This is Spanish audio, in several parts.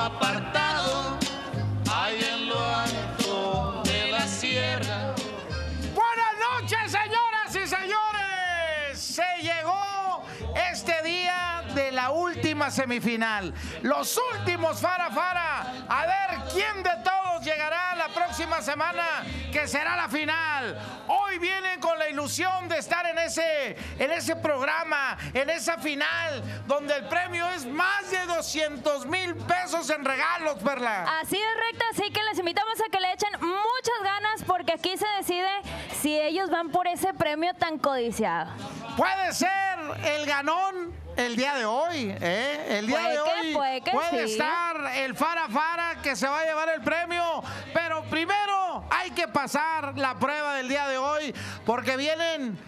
apartado, ahí en lo alto de la sierra. Buenas noches, señoras y señores. Se llegó este día de la última semifinal. Los últimos Fara Fara. A ver quién de todos llegará la próxima semana, que será la final. Hoy vienen con la ilusión de estar en ese programa, en esa final, donde el premio es más de 200,000 pesos en regalos, Perla. Así es, Recta, así que les invitamos a que le echen muchas ganas, porque aquí se decide si ellos van por ese premio tan codiciado. Puede ser el ganón el día de hoy, ¿eh? El día de hoy puede estar el Fara Fara que se va a llevar el premio, pero primero hay que pasar la prueba del día de hoy, porque vienen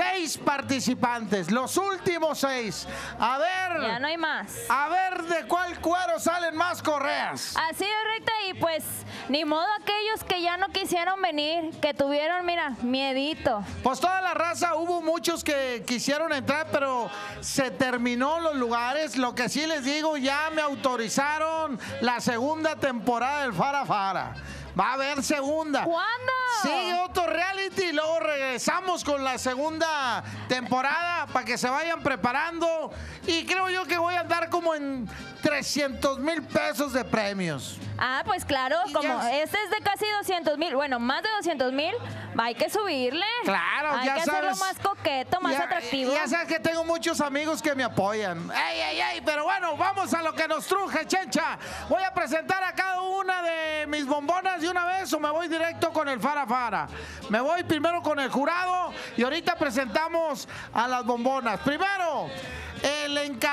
6 participantes, los últimos 6. A ver. Ya no hay más. A ver de cuál cuero salen más correas. Así es, Recta, y pues ni modo aquellos que ya no quisieron venir, que tuvieron, mira, miedito. Pues toda la raza, hubo muchos que quisieron entrar, pero se terminó los lugares. Lo que sí les digo, ya me autorizaron la segunda temporada del Fara Fara. Va a haber segunda. ¿Cuándo? Sigue otro reality y luego regresamos con la segunda temporada para que se vayan preparando. Y creo yo que voy a andar como en 300,000 pesos de premios. Ah, pues claro, Y como ya... este es de casi 200,000, bueno, más de 200,000, hay que subirle. Claro, hay ya que sabes. hacerlo más coqueto, más atractivo. Ya sabes que tengo muchos amigos que me apoyan. ¡Ey! Pero bueno, vamos a lo que nos truje, Chencha. Voy a presentar a cada una de mis bombonas de una vez, o me voy directo con el Fara Fara. Me voy primero con el jurado y ahorita presentamos a las bombonas. Primero, el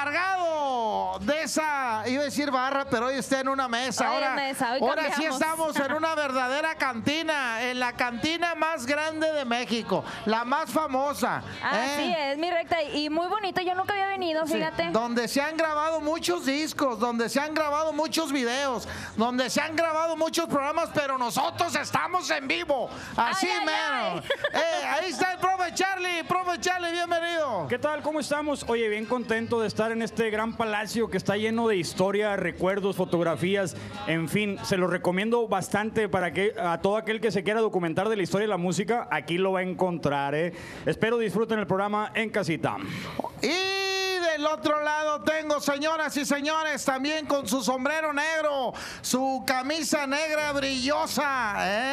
encargado de esa, iba a decir barra, pero hoy está en una mesa. Ahora sí estamos en una verdadera cantina, en la cantina más grande de México, la más famosa. Así es, mi Recta, y muy bonito, yo nunca había venido, fíjate. Sí, donde se han grabado muchos discos, donde se han grabado muchos videos, donde se han grabado muchos programas, pero nosotros estamos en vivo, así mero. Ahí está el profe Charlie, bienvenido. ¿Qué tal? ¿Cómo estamos? Oye, bien contento de estar en este gran palacio que está lleno de historia, recuerdos, fotografías, en fin, se lo recomiendo bastante para que a todo aquel que se quiera documentar de la historia de la música, aquí lo va a encontrar, ¿eh? Espero disfruten el programa en casita. Y del otro lado tengo, señoras y señores, también con su sombrero negro, su camisa negra brillosa,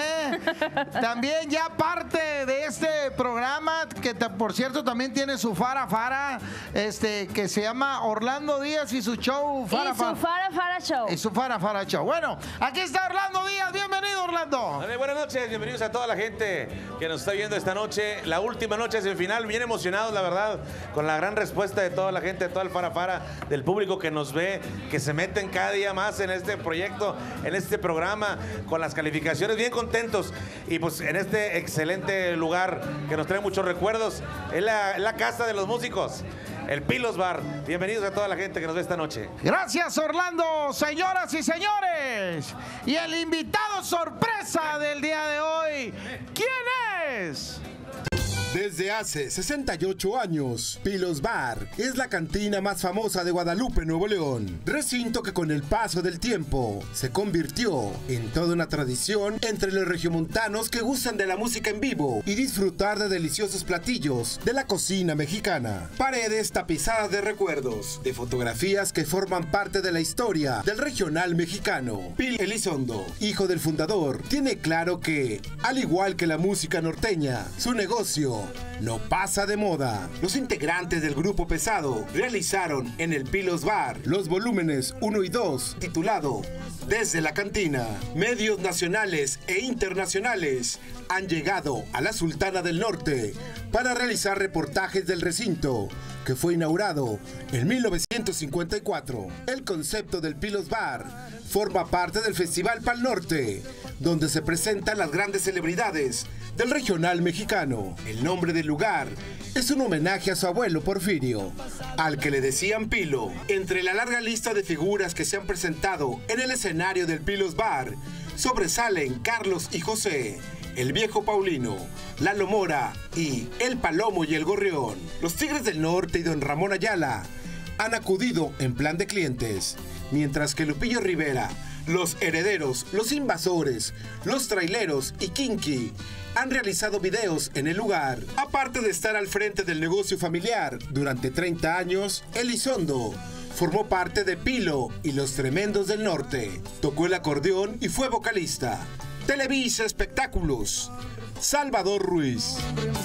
también ya parte de este programa, que por cierto también tiene su Fara Fara, que se llama Orlando Díaz y su show Fara Fara. Y su Fara Fara Show. Y su Fara Fara Show. Bueno, aquí está Orlando Díaz, bienvenido, Orlando. Dale, buenas noches, bienvenidos a toda la gente que nos está viendo esta noche, la última noche de semifinal, bien emocionados, la verdad, con la gran respuesta de toda la gente, de todo el Fara Fara, del público que nos ve, que se meten cada día más en este proyecto, en este programa, con las calificaciones, bien contentos, y pues en este excelente lugar que nos trae muchos recuerdos, es la casa de los músicos, el Pilos Bar. Bienvenidos a toda la gente que nos ve esta noche. Gracias, Orlando, señoras y señores. Y el invitado sorpresa del día de hoy, ¿quién es? Desde hace 68 años, Pilos Bar es la cantina más famosa de Guadalupe, Nuevo León. Recinto que con el paso del tiempo se convirtió en toda una tradición entre los regiomontanos que gustan de la música en vivo y disfrutar de deliciosos platillos de la cocina mexicana. Paredes tapizadas de recuerdos, de fotografías que forman parte de la historia del regional mexicano. Pil Elizondo, hijo del fundador, tiene claro que, al igual que la música norteña, su negocio no pasa de moda. Los integrantes del grupo Pesado realizaron en el Pilos Bar los volúmenes 1 y 2, titulado Desde la Cantina. Medios nacionales e internacionales han llegado a la Sultana del Norte para realizar reportajes del recinto, que fue inaugurado en 1954. El concepto del Pilos Bar forma parte del Festival Pal Norte, donde se presentan las grandes celebridades del regional mexicano. El nombre del lugar es un homenaje a su abuelo Porfirio, al que le decían Pilo. Entre la larga lista de figuras que se han presentado en el escenario del Pilos Bar, sobresalen Carlos y José, el Viejo Paulino, Lalo Mora y El Palomo y el Gorrión. Los Tigres del Norte y Don Ramón Ayala han acudido en plan de clientes, mientras que Lupillo Rivera, Los Herederos, Los Invasores, Los Traileros y Kinky han realizado videos en el lugar. Aparte de estar al frente del negocio familiar durante 30 años, Elizondo formó parte de Pilo y Los Tremendos del Norte. Tocó el acordeón y fue vocalista. Televisa Espectáculos, Salvador Ruiz.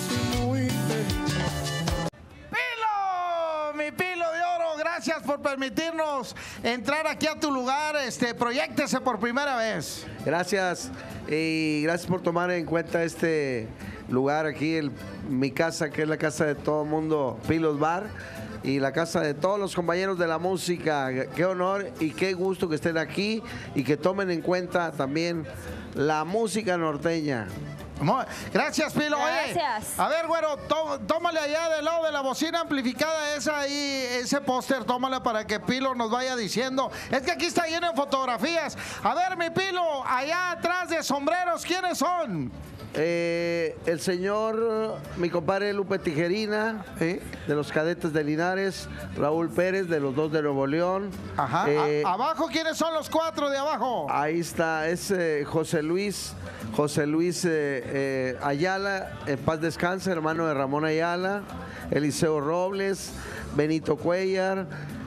¡Pilo! Mi Pilo de Oro, gracias por permitirnos entrar aquí a tu lugar. Proyéctese por primera vez. Gracias y gracias por tomar en cuenta este lugar aquí, mi casa, que es la casa de todo el mundo, Pilos Bar, y la casa de todos los compañeros de la música. Qué honor y qué gusto que estén aquí y que tomen en cuenta también la música norteña. Gracias, Pilo. Gracias. Oye, a ver, güero, tómale allá del lado de la bocina amplificada esa ahí, ese póster, tómale para que Pilo nos vaya diciendo. Es que aquí está lleno de fotografías. A ver, mi Pilo, allá atrás de sombreros, ¿quiénes son? El señor, mi compadre Lupe Tijerina, de los Cadetes de Linares, Raúl Pérez, de los Dos de Nuevo León. Ajá. ¿Abajo quiénes son los 4 de abajo? Ahí está, es José Luis Ayala, en paz descanse, hermano de Ramón Ayala, Eliseo Robles, Benito Cuellar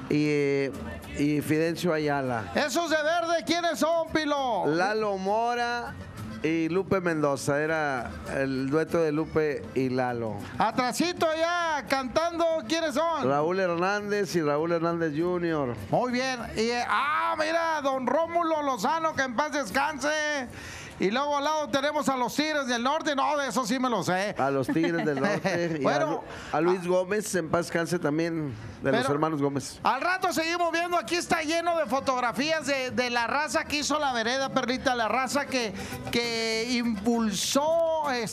y Fidencio Ayala. ¿Esos de verde quiénes son, Pilo? Lalo Mora y Lupe Mendoza, era el dueto de Lupe y Lalo. Atrasito ya, cantando, ¿quiénes son? Raúl Hernández y Raúl Hernández Jr. Muy bien. Y, mira, don Rómulo Lozano, que en paz descanse. Y luego al lado tenemos a los Tigres del Norte. No, de eso sí me lo sé. A los Tigres del Norte. Y bueno, a Luis Gómez, en paz descanse también, de los hermanos Gómez. Al rato seguimos viendo. Aquí está lleno de fotografías de la raza que hizo la vereda, Perlita. La raza que impulsó a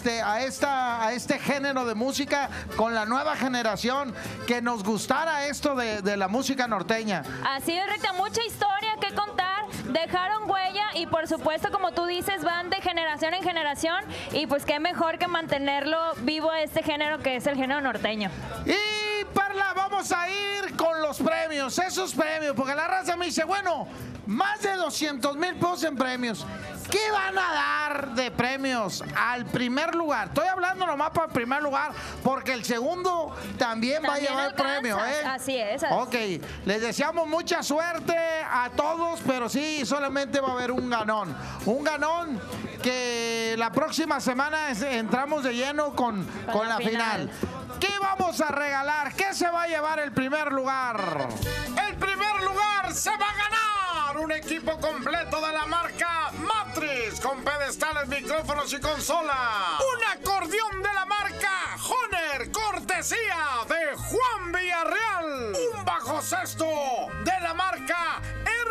este género de música con la nueva generación. Que nos gustara esto de la música norteña. Así es, Recta. Mucha historia que contar. Dejaron huella y por supuesto, como tú dices, van de generación en generación y pues qué mejor que mantenerlo vivo este género que es el género norteño. Y Perla, vamos a ir con los premios, esos premios, porque la raza me dice, bueno, más de 200,000 pesos en premios. ¿Qué van a dar de premios al primer lugar? Estoy hablando nomás para el primer lugar, porque el segundo también va a llevar premio, ¿eh? Así es. Ok, les deseamos mucha suerte a todos, pero sí, solamente va a haber un ganón. Un ganón que la próxima semana entramos de lleno con la final. ¿Qué vamos a regalar? ¿Qué se va a llevar el primer lugar? El primer lugar se va a ganar un equipo completo de la marca Matrix con pedestales, micrófonos y consola. Un acordeón de la marca Honer, cortesía de Juan Villarreal. Un bajo cesto de la marca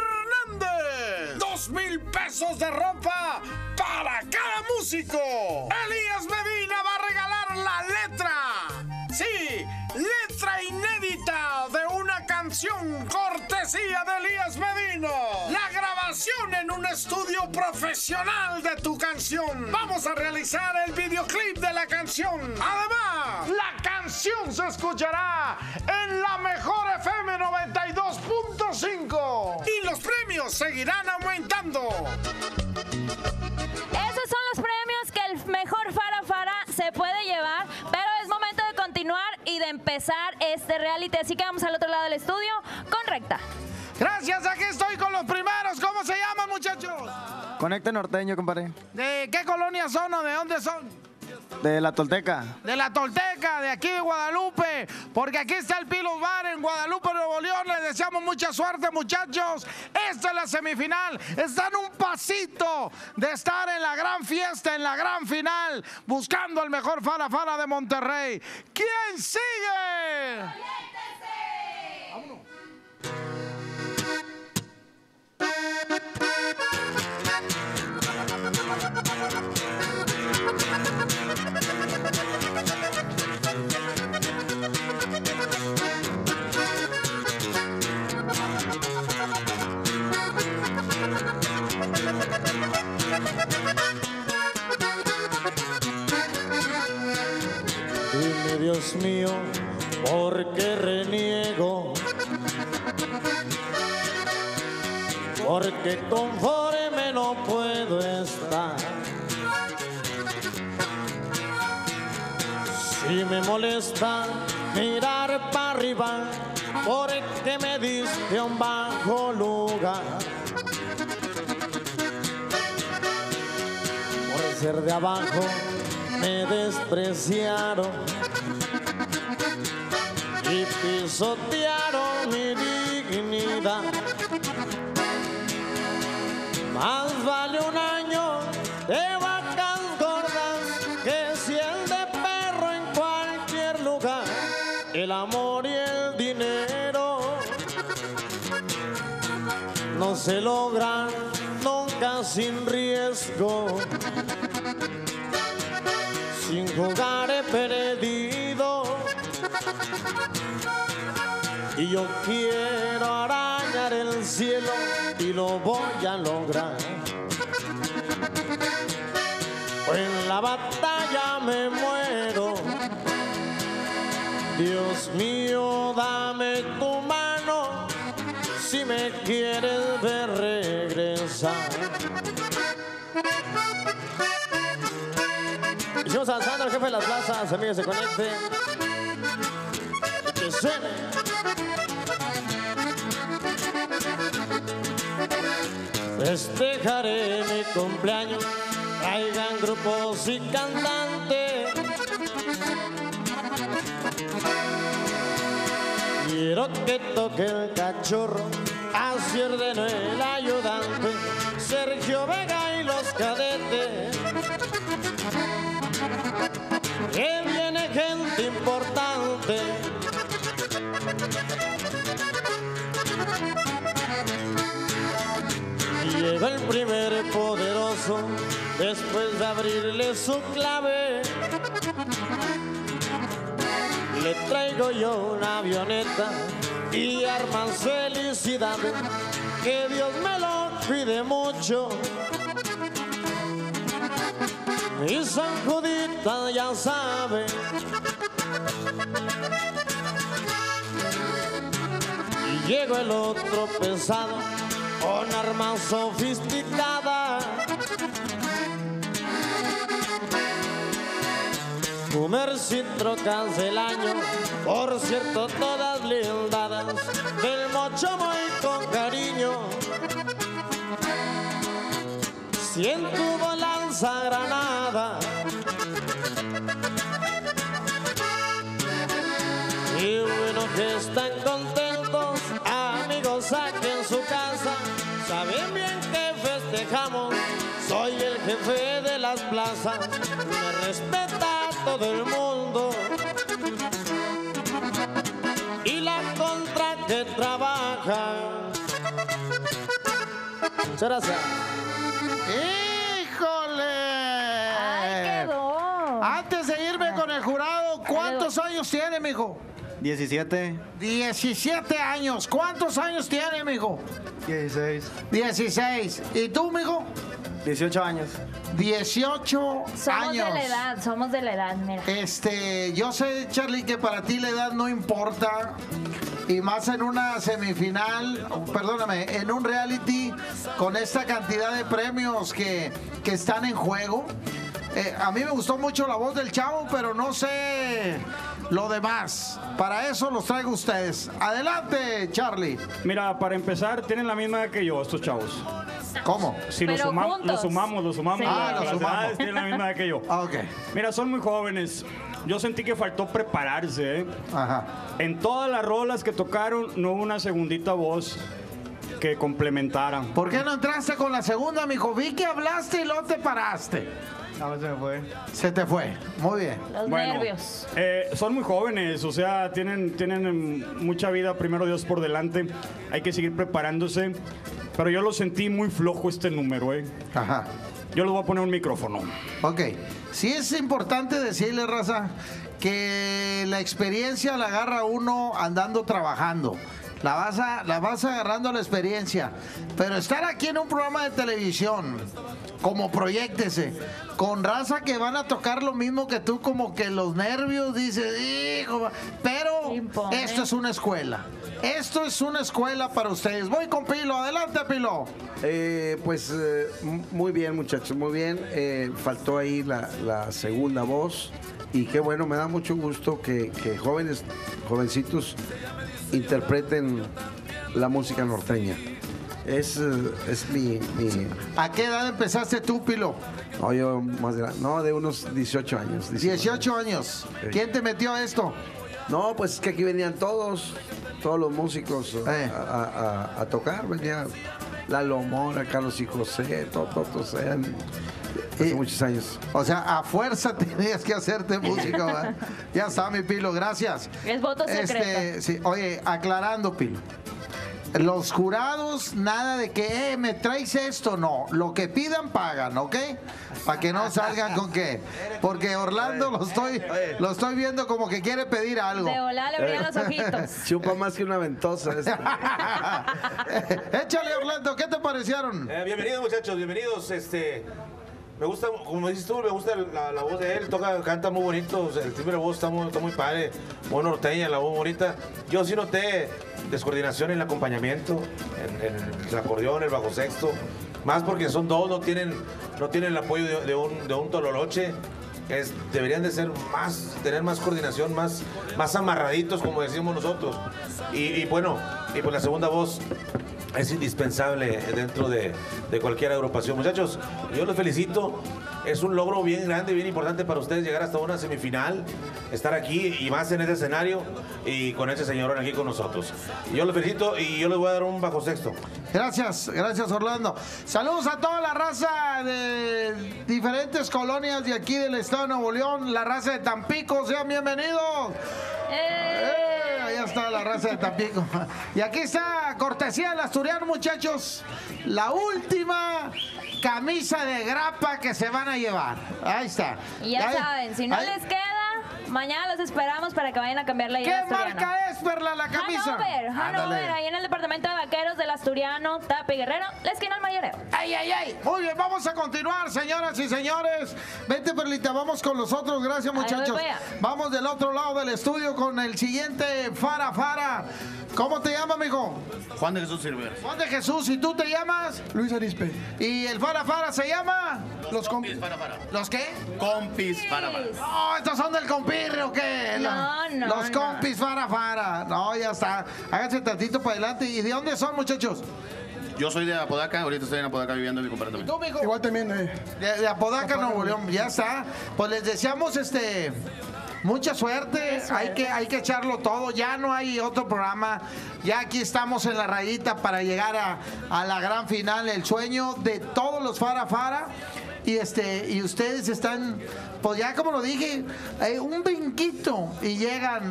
Hernández. 2,000 pesos de ropa para cada músico. Elías Medina va a regalar la letra. Sí, letra inédita de una canción cortesía de Elías Medina. La grabación en un estudio profesional de tu canción. Vamos a realizar el videoclip de la canción. Además, la canción se escuchará en la mejor FM 92.5. Y los premios seguirán aumentando. Esos son los premios que el mejor Fara se puede llevar, pero es momento de continuar y de empezar este reality. Así que vamos al otro lado del estudio con Recta. Gracias, aquí estoy con los primeros. ¿Cómo se llaman, muchachos? Conecte Norteño, compadre. ¿De qué colonia son o de dónde son? De la Tolteca. De la Tolteca, de aquí de Guadalupe, porque aquí está el Pilos Bar en Guadalupe, Nuevo León. Les deseamos mucha suerte, muchachos. Esta es la semifinal. Están un pasito de estar en la gran fiesta, en la gran final, buscando al mejor Fara de Monterrey. ¿Quién sigue? ¡Vámonos! Dime, Dios mío, ¿por qué reniego porque conforme no puedo estar. Si me molesta mirar para arriba, porque me diste un bajo lugar. Por ser de abajo me despreciaron y pisotearon mi dignidad. Más vale un año de vacas gordas que 100 de perro en cualquier lugar. El amor y el dinero no se logran nunca sin riesgo. Sin jugar he perdido y yo quiero arañar el cielo y lo voy a lograr. En la batalla me muero. Dios mío, dame tu mano si me quieres ver regresar. Hicimos avanzando al jefe de las plazas, amigos, se conecte. Y que suene. Festejaré mi cumpleaños, traigan grupos y cantantes. Quiero que toque el cachorro, así ordenó el ayudante, Sergio Vega y los cadetes. Que viene gente importante. Llega el primer poderoso, después de abrirle su clave. Le traigo yo una avioneta y armas felicidades. Que Dios me lo cuide mucho. Y San Judita ya sabe. Y llegó el otro pesado con armas sofisticadas. Comercio y trocas del año, por cierto todas blindadas, del mocho muy con cariño. 100 tuvo lanza granada. Y bueno que están contentos, amigos saquen su casa. Saben bien que festejamos, soy el jefe de las plazas. Me respeta todo el mundo y la contra que trabaja. Muchas gracias. ¡Híjole! ¡Ay, quedó! Antes de irme con el jurado, ¿cuántos años tiene, mijo? 17. 17 años. ¿Cuántos años tiene, mijo? 16. 16. ¿Y tú, mijo? 18 años. 18 Somos años. somos de la edad, mira. Yo sé, Charlie, que para ti la edad no importa. Y más en una semifinal, perdóname, en un reality con esta cantidad de premios que están en juego. A mí me gustó mucho la voz del chavo, pero no sé lo demás. Para eso los traigo ustedes. Adelante, Charlie. Mira, para empezar, tienen la misma edad que yo, estos chavos. ¿Cómo? Si lo Pero sumamos, juntos. Sí. Los Las sumamos. edades tienen la misma edad que yo. Ok. Mira, son muy jóvenes. Yo sentí que faltó prepararse, ¿eh? Ajá. En todas las rolas que tocaron, no hubo una segundita voz que complementara. ¿Por qué no entraste con la segunda, mijo? Vi que hablaste y luego te paraste. A ver, se me fue. Se te fue. Muy bien. Los nervios. Son muy jóvenes, o sea, tienen mucha vida, primero Dios, por delante. Hay que seguir preparándose. Pero yo lo sentí muy flojo este número, ¿eh? Ajá. Yo les voy a poner un micrófono. Ok. Sí es importante decirle, raza, que la experiencia la agarra uno andando trabajando. La vas agarrando la experiencia. Pero estar aquí en un programa de televisión, como proyéctese, con raza que van a tocar lo mismo que tú, como que los nervios, dices, hijo, pero Impone. esto es una escuela. Esto es una escuela para ustedes. Voy con Pilo. Adelante, Pilo. Muy bien, muchachos, muy bien. Faltó ahí la segunda voz. Y qué bueno, me da mucho gusto que jovencitos interpreten la música norteña. Es mi... ¿A qué edad empezaste tú, Pilo? No, yo más grande. No, de unos 18 años. 18 años. Sí. ¿Quién te metió a esto? No, pues es que aquí venían todos los músicos a tocar. Venía Lalo Mora, Carlos y José, todos eran hace muchos años. O sea, a fuerza tenías que hacerte música, ¿verdad? Ya está, mi Pilo, gracias. Es voto secreto. Sí, oye, aclarando, Pilo. Los jurados, nada de que, me traes esto, no. Lo que pidan, pagan, ¿ok? Para que no salgan con qué. Porque Orlando lo estoy viendo como que quiere pedir algo. De volar le brillan los ojitos. Chupa más que una ventosa. Échale, Orlando, ¿qué te parecieron? Bienvenidos, muchachos, bienvenidos. Me gusta, como dices tú, me gusta la voz de él, canta muy bonito, el timbre de voz está muy padre, muy norteña, la voz bonita. Yo sí noté descoordinación en el acompañamiento, en el acordeón, el bajo sexto, más porque son dos, no tienen el apoyo de un tololoche. Deberían de ser tener más coordinación, más amarraditos, como decimos nosotros. Y pues la segunda voz es indispensable dentro de cualquier agrupación. Muchachos, yo los felicito. Es un logro bien grande, bien importante para ustedes llegar hasta una semifinal, estar aquí y más en este escenario y con ese señor aquí con nosotros. Yo los felicito y yo les voy a dar un bajo sexto. Gracias Orlando. Saludos a toda la raza de diferentes colonias de aquí del estado de Nuevo León, la raza de Tampico, sean bienvenidos. Ahí está la raza de Tampico. Y aquí está, cortesía del asturiano, muchachos, la última camisa de grapa que se van a llevar. Ahí está. Y ya saben, si no les queda, mañana los esperamos para que vayan a cambiarla. ¿Qué marca es, Perla, la camisa? Hanover, ahí en el departamento de vaqueros del Asturiano, Tapi Guerrero, la esquina del Mayoreo. ¡Ay! Muy bien, vamos a continuar, señoras y señores. Vente, Perlita, vamos con los otros. Gracias, muchachos. Vamos del otro lado del estudio con el siguiente Fara. ¿Cómo te llamas, mijo? Juan de Jesús Silver. Juan de Jesús, ¿y tú te llamas? Luis Arispe. ¿Y el Fara se llama? Los compis Fara. ¿Los qué? Compis Fara. No, estos son del compirre, ¿o qué? No. Los compis Fara. No, ya está. Háganse tantito para adelante. ¿Y de dónde son, muchachos? Yo soy de Apodaca, ahorita estoy en Apodaca viviendo en mi compadre. ¿Tú, mijo? Igual también. De Apodaca, Nuevo León. Ya está. Pues les deseamos mucha suerte, hay que echarlo todo, ya no hay otro programa, ya aquí estamos en la rayita para llegar a la gran final, el sueño de todos los Fara. Y ustedes están, pues ya como lo dije, un brinquito y llegan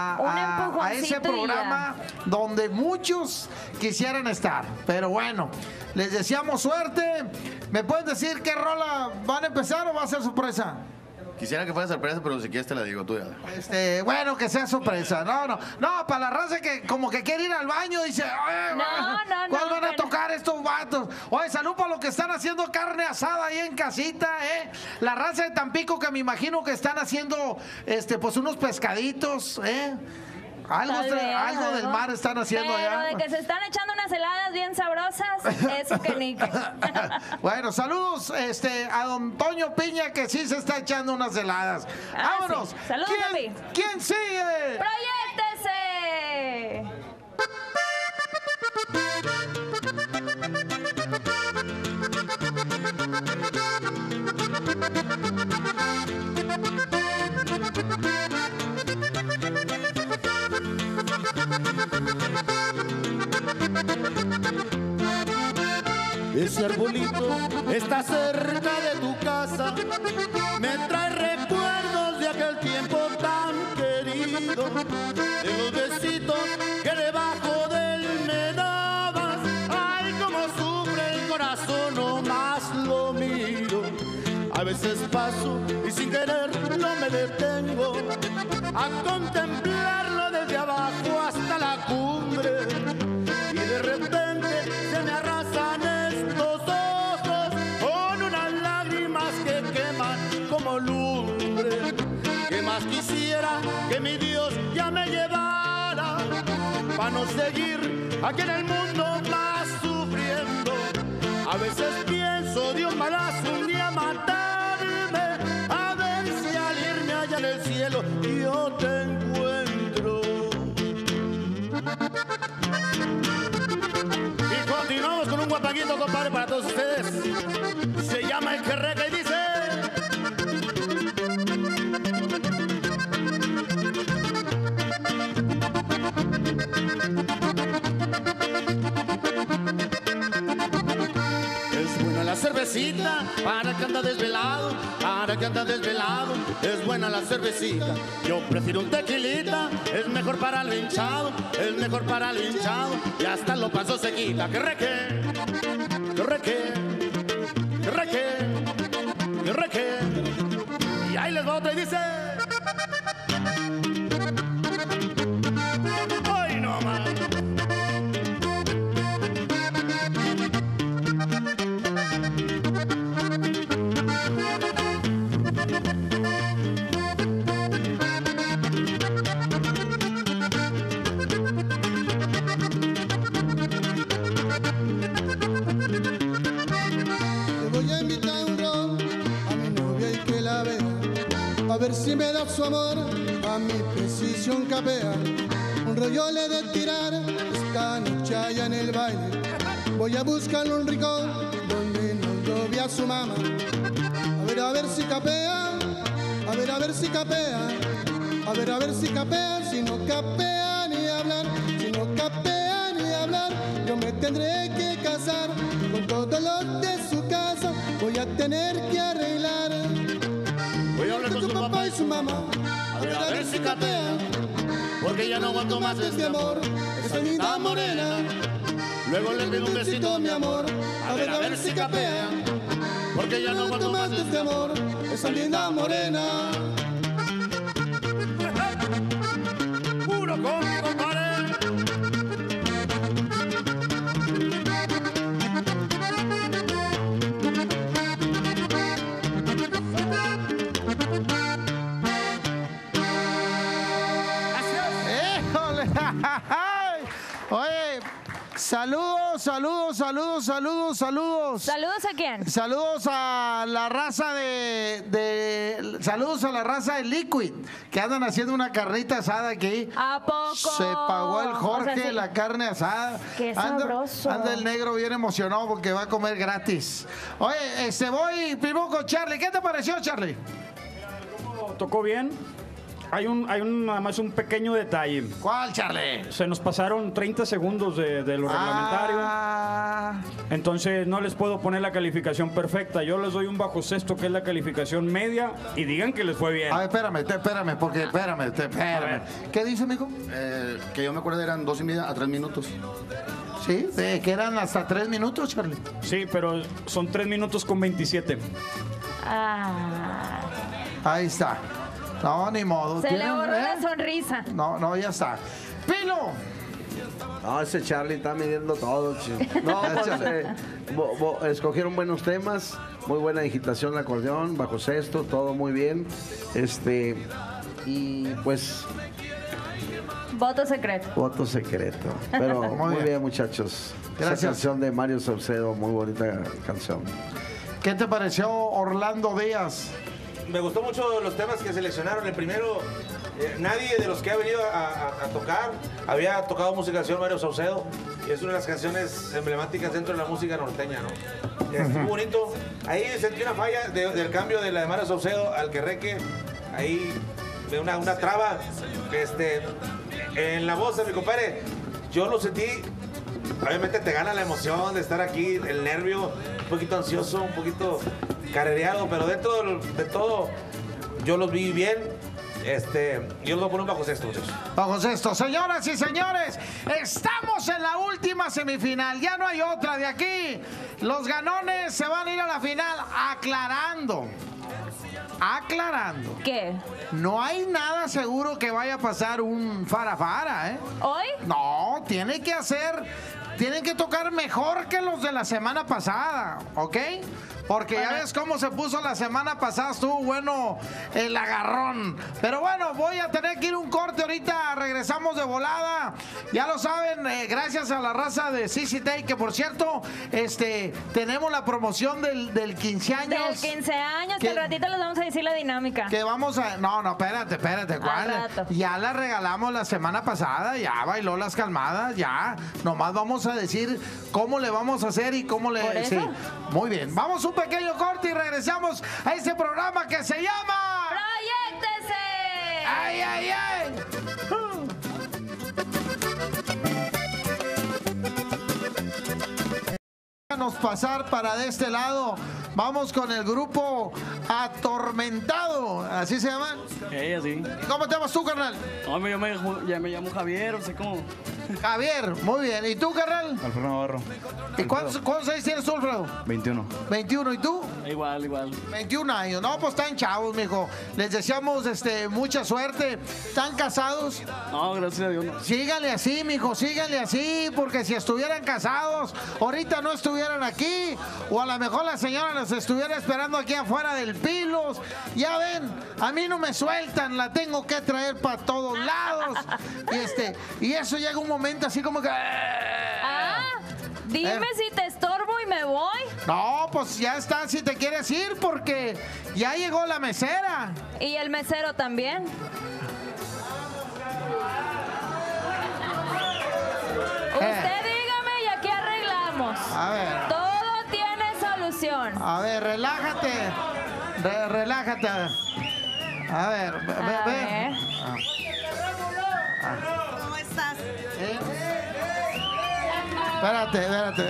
a ese programa donde muchos quisieran estar. Pero bueno, les deseamos suerte. ¿Me pueden decir qué rola van a empezar o va a ser sorpresa? Quisiera que fuera sorpresa, pero si quieres te la digo tú ya. Bueno, que sea sorpresa. No, para la raza que como que quiere ir al baño, dice, ¿cuál van a tocar estos vatos? Oye, salud para los que están haciendo carne asada ahí en casita, La raza de Tampico que me imagino que están haciendo, pues unos pescaditos, Algo del mar están haciendo pero allá. de que se están echando unas heladas bien sabrosas, eso que ni que. Bueno, saludos a don Toño Piña, que sí se está echando unas heladas. ¡Vámonos! Sí. Saludos, papi. ¿Quién sigue? ¡Proyéctese! Ese arbolito está cerca de tu casa, me trae recuerdos de aquel tiempo tan querido, de los besitos que debajo de él me dabas. Ay, cómo sufre el corazón, no más lo miro. A veces paso y sin querer no me detengo a contemplarlo desde abajo hasta la cumbre, y de repente se me arrasan estos ojos con unas lágrimas que queman como lumbre. Que más quisiera que mi Dios ya me llevara para no seguir aquí en el mundo más sufriendo. A veces pienso, Dios malas un día matarme, a ver si al irme allá en el cielo yo te encuentro. Y continuamos con un guapanguito, compadre, para todos ustedes. Se llama El Querreca y dice... Es buena la cervecita para que anda desvelado, para que anda desvelado. Es buena la cervecita, yo prefiero un tequilita. Es mejor para el hinchado, es mejor para el hinchado. Y hasta lo paso se quita. Que reque, que reque, que reque, que reque. Y ahí les va otra y dice... ¡Ay, no más! A ver si me da su amor, a mi precisión capea. Un rollo le de tirar, esta noche allá en el baile. Voy a buscarle un rincón donde no lo vea su mamá. A ver si capea, a ver si capea. A ver si capea, si no capea ni hablar. Si no capea ni hablar, yo me tendré que casar. Con todos los de su casa voy a tener que arreglar. Voy a hablar con su papá y su mamá, a ver si capea, porque ya no aguanto más este amor, esa linda morena. Luego le pido un besito, mi amor, a ver si capea, porque ya no aguanto más este amor, esa linda morena. Puro cómico, compadre. Oye, saludos. ¿Saludos a quién? Saludos a la raza saludos a la raza de Liquid, que andan haciendo una carnita asada aquí. ¿A poco? Se pagó el Jorge, o sea, sí, la carne asada. Qué sabroso. Anda el negro bien emocionado porque va a comer gratis. Oye, voy primero con Charlie. ¿Qué te pareció, Charlie? Tocó bien. Hay nada más un pequeño detalle. ¿Cuál, Charlie? Se nos pasaron 30 segundos de lo reglamentario. Entonces no les puedo poner la calificación perfecta. Yo les doy un bajo sexto, que es la calificación media, y digan que les fue bien. A ver, espérame, porque espérame. ¿Qué dice, mijo? Que yo me acuerdo eran 2:30 a 3 minutos. Sí, que eran hasta 3 minutos, Charlie. Sí, pero son 3 minutos con 27. Ahí está. No, ni modo. Se le borró la sonrisa. No, ya está. ¡Pilo! No, ese Charlie está midiendo todo, chico. No, pues, escogieron buenos temas, muy buena digitación, el acordeón, bajo sexto, todo muy bien. Y pues... Voto secreto. Voto secreto. Pero muy bien, muchachos. Gracias. Esa canción de Mario Saucedo, muy bonita canción. ¿Qué te pareció Orlando Díaz? Me gustó mucho los temas que seleccionaron. El primero, nadie de los que ha venido a tocar había tocado música de Mario Saucedo, y es una de las canciones emblemáticas dentro de la música norteña, ¿no? Estuvo bonito. Ahí sentí una falla del cambio de la de Mario Saucedo al Querreque. Ahí de una traba en la voz de mi compadre. Yo lo sentí. Obviamente te gana la emoción de estar aquí, el nervio, un poquito ansioso, un poquito carrereado, pero dentro de todo yo los vi bien. Yo los voy a poner un bajo sexto, muchachos. Bajo sexto. Señoras y señores, estamos en la última semifinal. Ya no hay otra de aquí. Los ganones se van a ir a la final aclarando. ¿Qué? No hay nada seguro que vaya a pasar un fara-fara, ¿eh? ¿Hoy? No, tiene tienen que tocar mejor que los de la semana pasada, ¿ok? Porque ya ves cómo se puso la semana pasada, estuvo bueno el agarrón. Pero bueno, voy a tener que ir un corte ahorita, regresamos de volada. Ya lo saben, gracias a la raza de CCT, que por cierto, tenemos la promoción del 15 años. Del 15 años, que al ratito les vamos a decir la dinámica. Que vamos a... No, espérate, ¿cuál? Ya la regalamos la semana pasada, ya bailó las calmadas, ya. Nomás vamos a decir cómo le vamos a hacer y cómo le... ¿Por eso? Sí. Muy bien, vamos un pequeño corte y regresamos a este programa que se llama... ¡Proyéctese! ¡Ay, ay, ay! Nos pasar para de este lado. Vamos con el grupo Atormentado. ¿Así se llaman? Así. ¿Y cómo te llamas tú, carnal? No, ya me llamo Javier, no sé cómo. Javier, muy bien. ¿Y tú, carnal? Alfredo Navarro. ¿Y cuántos años tienes tú, Alfredo? 21. 21. ¿Y tú? Igual. 21 años. No, pues están chavos, mijo. Les deseamos mucha suerte. ¿Están casados? No, gracias a Dios no. Síganle así, mijo, síganle así, porque si estuvieran casados, ahorita no estuvieran aquí, o a lo mejor la señora los estuviera esperando aquí afuera del Pilos. Ya ven, a mí no me sueltan, la tengo que traer para todos lados. Y eso llega un momento así como que... Dime si te estorbo y me voy. No, pues ya está, si te quieres ir, porque ya llegó la mesera. Y el mesero también. Usted dígame y aquí arreglamos. A ver. Todo tiene solución. A ver, relájate. Relájate. A ver, ve. ¿Cómo estás? Espérate.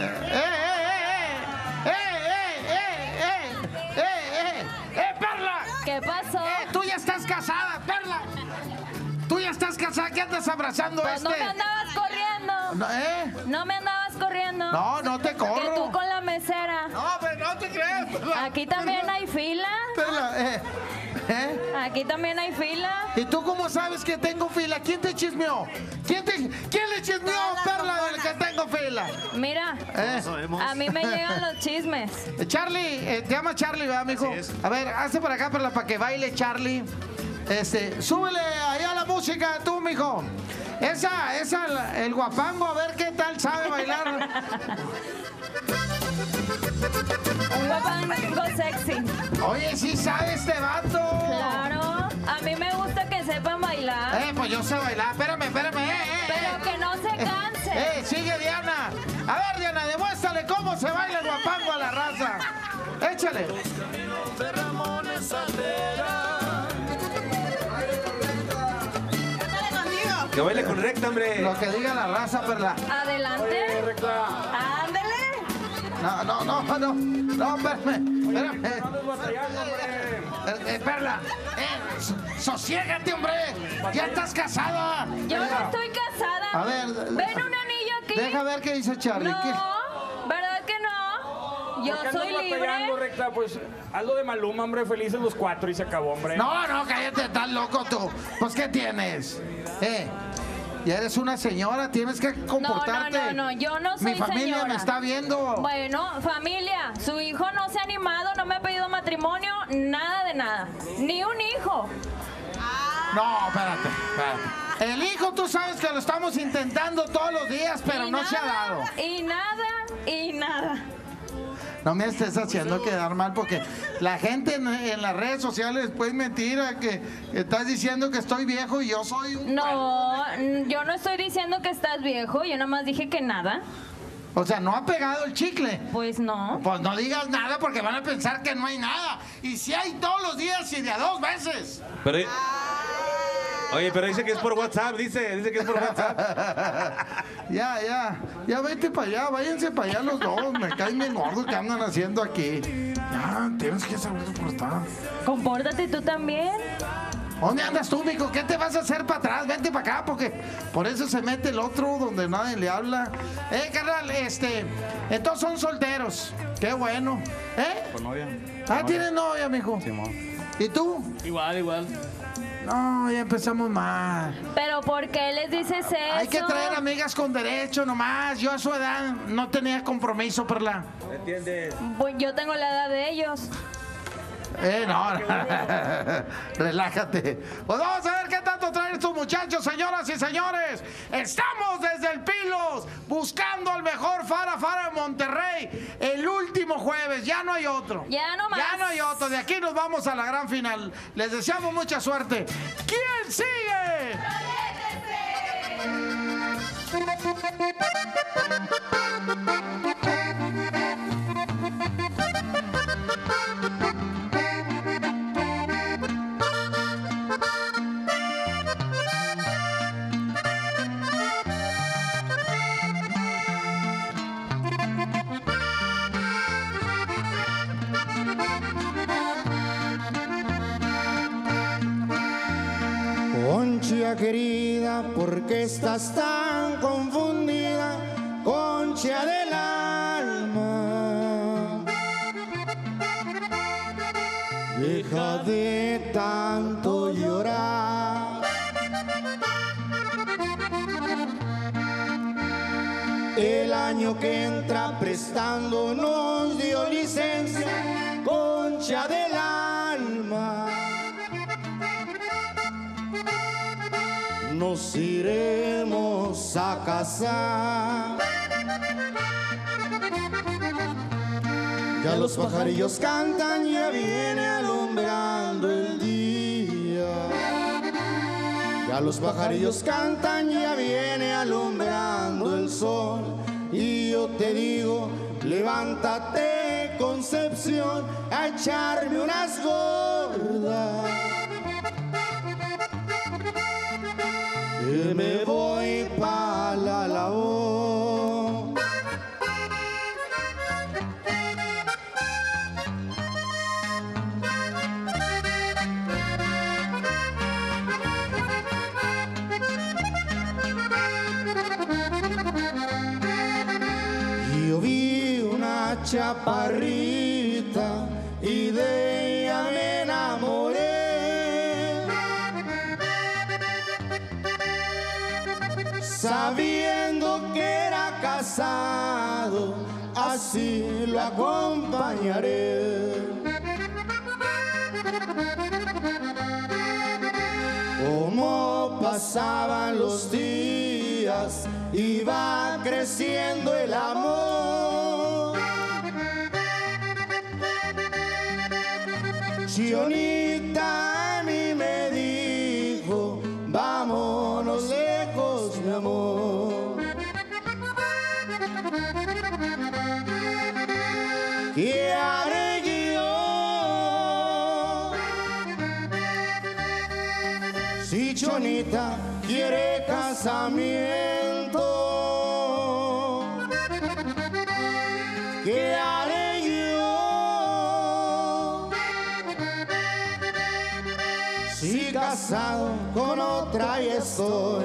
¡Perla! ¿Qué pasó? Tú ya estás casada, Perla. Tú ya estás casada, ¿qué andas abrazando pues no me andabas corriendo. No me andabas corriendo. No te corro. Que tú con la mesera. No, pero no te creas, Perla. Aquí también hay fila. Perla, Aquí también hay fila. ¿Y tú cómo sabes que tengo fila? ¿Quién te chismeó? ¿Quién le chismeó, Perla, del que tengo fila? Mira, a mí me llegan los chismes. Charlie, te llama Charlie, ¿verdad, mijo? A ver, hazte para acá, Perla, para que baile Charlie. Súbele allá la música, tú, mijo. El guapango, a ver qué tal sabe bailar. Un guapango sexy. Oye, sí sabe este vato. Claro, a mí me gusta que sepan bailar. Pues yo sé bailar, espérame. Pero que no se canse. Sigue Diana. A ver, Diana, demuéstrale cómo se baila el guapango a la raza. Échale. Que baile con recta, hombre. Lo que diga la raza, Perla. Adelante. Ándele. No, espérame. Perla, sosiégate, hombre. Ya estás casada. Yo no estoy casada. A ver. Ven un anillo aquí. Deja ver qué dice Charlie. No, ¿verdad que no? Yo soy libre. Recta, pues algo de Maluma, hombre, felices los 4 y se acabó, hombre. No, cállate, estás loco tú. Pues, ¿qué tienes? Ya eres una señora, tienes que comportarte. No, yo no soy Mi familia señora. me está viendo. Bueno, familia, su hijo no se ha animado, no me ha pedido matrimonio, nada de nada. Ni un hijo. No, espérate. El hijo, tú sabes que lo estamos intentando todos los días, pero no se ha dado. Y nada. No me estés haciendo quedar mal, porque la gente en las redes sociales pues mentira que estás diciendo que estoy viejo y yo soy un... No, yo no estoy diciendo que estás viejo, yo nomás dije que nada. O sea, ¿no ha pegado el chicle? Pues no. Pues no digas nada porque van a pensar que no hay nada. Y si hay todos los días y de a 2 veces. Pero... Oye, pero dice que es por WhatsApp, dice que es por WhatsApp. Ya vete para allá, váyanse para allá los dos. Me caen bien gordos que andan haciendo aquí. Ya, tienes que saber soportar. Compórtate tú también. ¿Dónde andas tú, mijo? ¿Qué te vas a hacer para atrás? Vente para acá, porque por eso se mete el otro donde nadie le habla. Carnal, entonces son solteros. Qué bueno. Con novia. ¿Tienes novia, mijo? Sí, ¿Y tú? Igual. No, ya empezamos mal. Pero ¿por qué les dices eso? Hay que traer amigas con derecho nomás. Yo a su edad no tenía compromiso, Perla. ¿Entiendes? Pues yo tengo la edad de ellos. No, relájate. Pues vamos a ver qué tanto traen estos muchachos, señoras y señores. Estamos desde el Pilos buscando al mejor Fara Fara de Monterrey. El último jueves, ya no hay otro. Ya no más. Ya no hay otro. De aquí nos vamos a la gran final. Les deseamos mucha suerte. ¿Quién sigue? Concha querida, ¿por qué estás tan confundida? Concha del alma, deja de tanto llorar. El año que entra prestando nos dio licencia, Concha del alma. Nos iremos a casar. Ya los pajarillos cantan, ya viene alumbrando el día. Ya los pajarillos cantan, ya viene alumbrando el sol. Y yo te digo, levántate, Concepción, a echarme unas gordas. Que me voy pa' la labor. Yo vi una chaparrita y de ella me enamoré. Sabiendo que era casado, así lo acompañaré. Como pasaban los días, iba creciendo el amor. Chionita a mí me dijo, vámonos lejos, mi amor. ¿Qué haré yo si Chonita quiere casamiento? ¿Qué haré yo si casado con otra y estoy?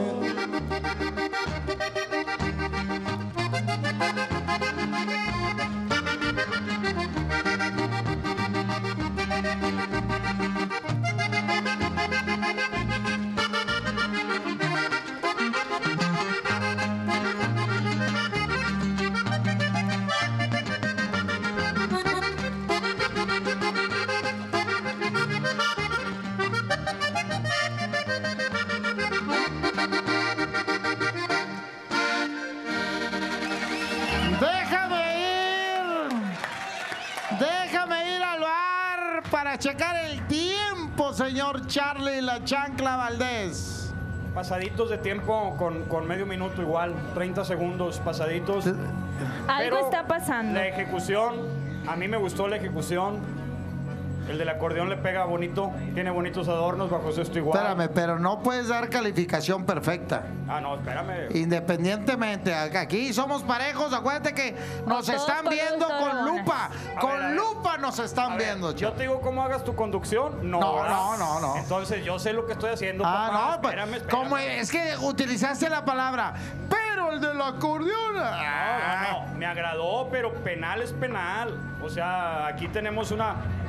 Déjame ir al bar para checar el tiempo, señor Charlie La Chancla Valdés. Pasaditos de tiempo con medio minuto igual, 30 segundos pasaditos. Algo está pasando. La ejecución, a mí me gustó la ejecución. El del acordeón le pega bonito, tiene bonitos adornos, bajo esto igual. Espérame, pero no puedes dar calificación perfecta. Ah, no, espérame. Independientemente, aquí somos parejos, acuérdate que nos están viendo con lupa. Con lupa nos están viendo, Yo te digo cómo hagas tu conducción. No. Entonces yo sé lo que estoy haciendo. Papá. No, pues, espérame. ¿Cómo es que utilizaste la palabra? Pero el del acordeón. No, me agradó, pero penal es penal. O sea, aquí tenemos una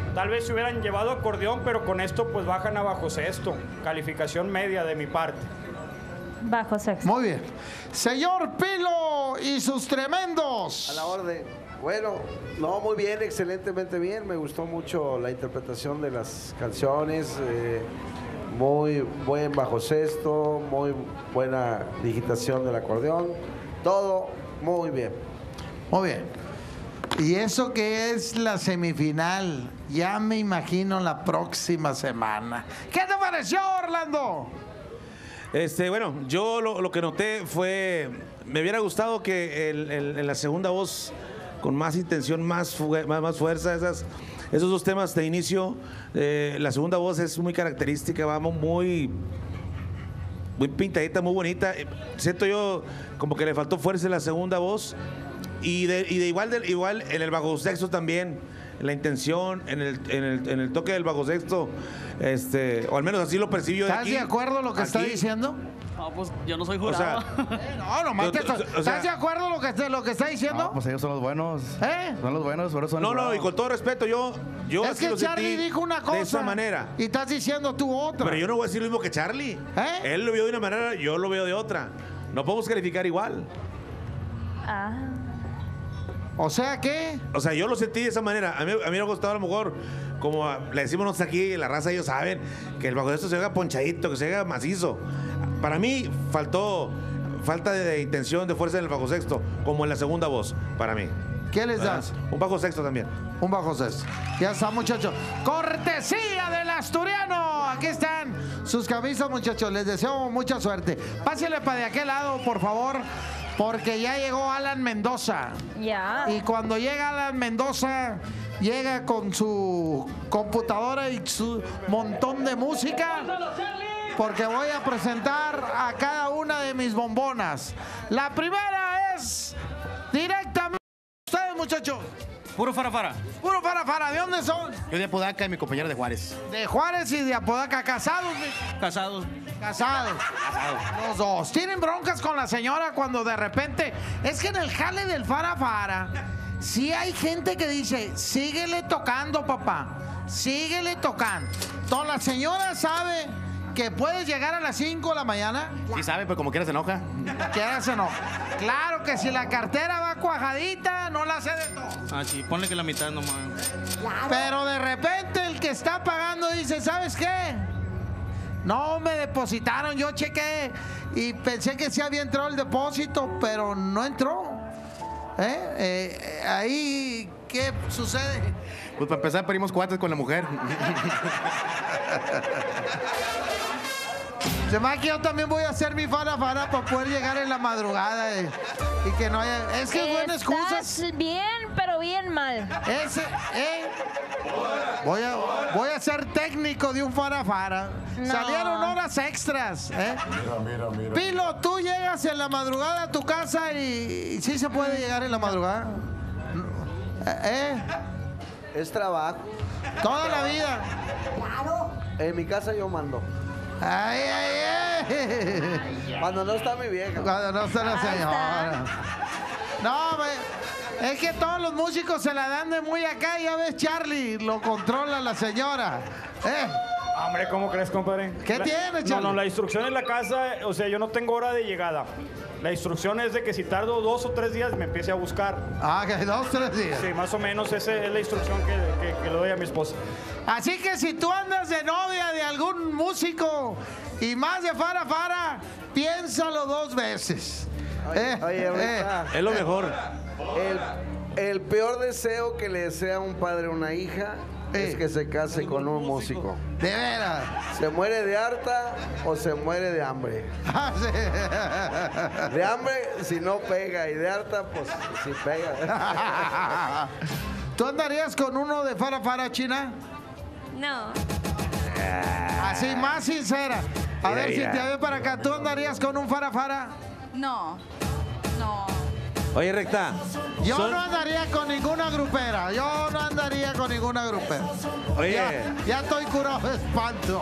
Tal vez se hubieran llevado acordeón, pero con esto pues bajan a bajo sexto. Calificación media de mi parte. Bajo sexto. Muy bien. Señor Pilo y sus tremendos. A la orden. Bueno, no, muy bien, excelentemente bien. Me gustó mucho la interpretación de las canciones. Muy buen bajo sexto, muy buena digitación del acordeón. Todo muy bien. Muy bien. Y eso que es la semifinal, ya me imagino la próxima semana. ¿Qué te pareció, Orlando? Bueno, yo lo que noté fue, me hubiera gustado que en la segunda voz, con más intención, más fuerza, esos dos temas de inicio, la segunda voz es muy característica, vamos muy pintadita, muy bonita. Siento yo como que le faltó fuerza en la segunda voz y igual en el bajo sexto también. La intención, en el toque del bajo sexto, o al menos así lo percibí yo de aquí. ¿Estás de acuerdo con lo que está diciendo? No, pues yo no soy jurado. No, nomás que ¿estás de acuerdo con lo que está diciendo? No, pues ellos son los buenos. Son los buenos, por eso son los No, y con todo respeto, yo es así que lo Charlie sentí dijo una cosa de esa manera. Y estás diciendo tú otra. Pero yo no voy a decir lo mismo que Charlie. Él lo vio de una manera, yo lo veo de otra. No podemos calificar igual. O sea, ¿qué? O sea, yo lo sentí de esa manera. A mí me ha gustado a lo mejor, como le decimos nosotros aquí, la raza ellos saben, que el bajo sexto se haga ponchadito, que se haga macizo. Para mí falta de intención, de fuerza en el bajo sexto, como en la segunda voz, para mí. ¿Qué les das? Un bajo sexto también. Un bajo sexto. Ya está, muchachos. Cortesía del asturiano. Aquí están sus camisas, muchachos. Les deseo mucha suerte. Pásenle para de aquel lado, por favor, porque ya llegó Alan Mendoza. Ya. Y cuando llega Alan Mendoza, llega con su computadora y su montón de música, porque voy a presentar a cada una de mis bombonas. La primera es directamente ustedes, muchachos. Puro farafara. Puro farafara. ¿De dónde son? Yo de Apodaca y mi compañero de Juárez. De Juárez y de Apodaca. ¿Casados? Casados. Casados. Los dos. ¿Tienen broncas con la señora cuando de repente... Es que en el jale del farafara, sí hay gente que dice, síguele tocando, papá. Síguele tocando. Entonces la señora sabe que puedes llegar a las 5 de la mañana. Sí sabe, pero como quiera se enoja. ¿Quiera se enoja? Claro que si la cartera va cuajadita, no la hace de todo. Ah, sí, ponle que la mitad nomás. Pero de repente el que está pagando dice, ¿sabes qué? No me depositaron, yo chequé y pensé que sí había entrado el depósito, pero no entró. Ahí, ¿qué sucede? Pues para empezar pedimos cuates con la mujer. Se me va que yo también voy a hacer mi farafara para poder llegar en la madrugada y que no haya... Es que es buena excusa. Estás bien, pero bien mal. Voy a ser técnico de un farafara. No. Salieron horas extras. Mira. Pilo, tú llegas en la madrugada a tu casa y ¿sí se puede llegar en la madrugada? Es trabajo. Toda la vida. Claro. En mi casa yo mando. Ay. Cuando no está mi vieja. Cuando no está la señora. No, es que todos los músicos se la dan de muy acá. Ya ves, Charlie, lo controla la señora. Hombre, ¿cómo crees, compadre? ¿Qué tiene, Charlie? No, la instrucción en la casa, o sea, yo no tengo hora de llegada. La instrucción es de que si tardo 2 o 3 días me empiece a buscar. Ah, que 2 o 3 días. Sí, más o menos esa es la instrucción que le doy a mi esposa. Así que si tú andas de novia de algún músico y más de farafara, piénsalo 2 veces. Oye, Rita, Es lo mejor. el peor deseo que le desea a un padre a una hija es que se case con un músico. De veras. ¿Se muere de harta o se muere de hambre? De hambre si no pega y de harta pues si pega. ¿Tú andarías con uno de farafara, China? No. Así, más sincera. A ver, mira. si te ve para acá, ¿tú andarías con un farafara? No. Oye, Recta. Yo no andaría con ninguna grupera. Oye. Ya estoy curado de espanto.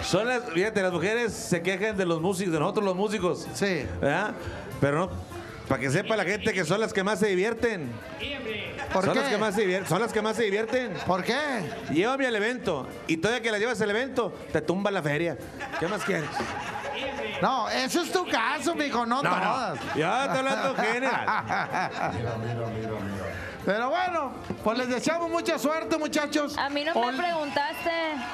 Fíjate, las mujeres se quejan de los músicos, de nosotros los músicos. Sí. ¿Verdad? Pero para que sepa la gente que son las que más se divierten. ¿Por Son qué? las que más se divierten. Son las que más se divierten. ¿Por qué? Llévame al evento. Y todavía que la llevas al evento, te tumba la feria. ¿Qué más quieres? No, eso es tu caso, mijo, no todas. Ya estoy hablando general. Pero bueno, pues les deseamos mucha suerte, muchachos. A mí no me preguntaste.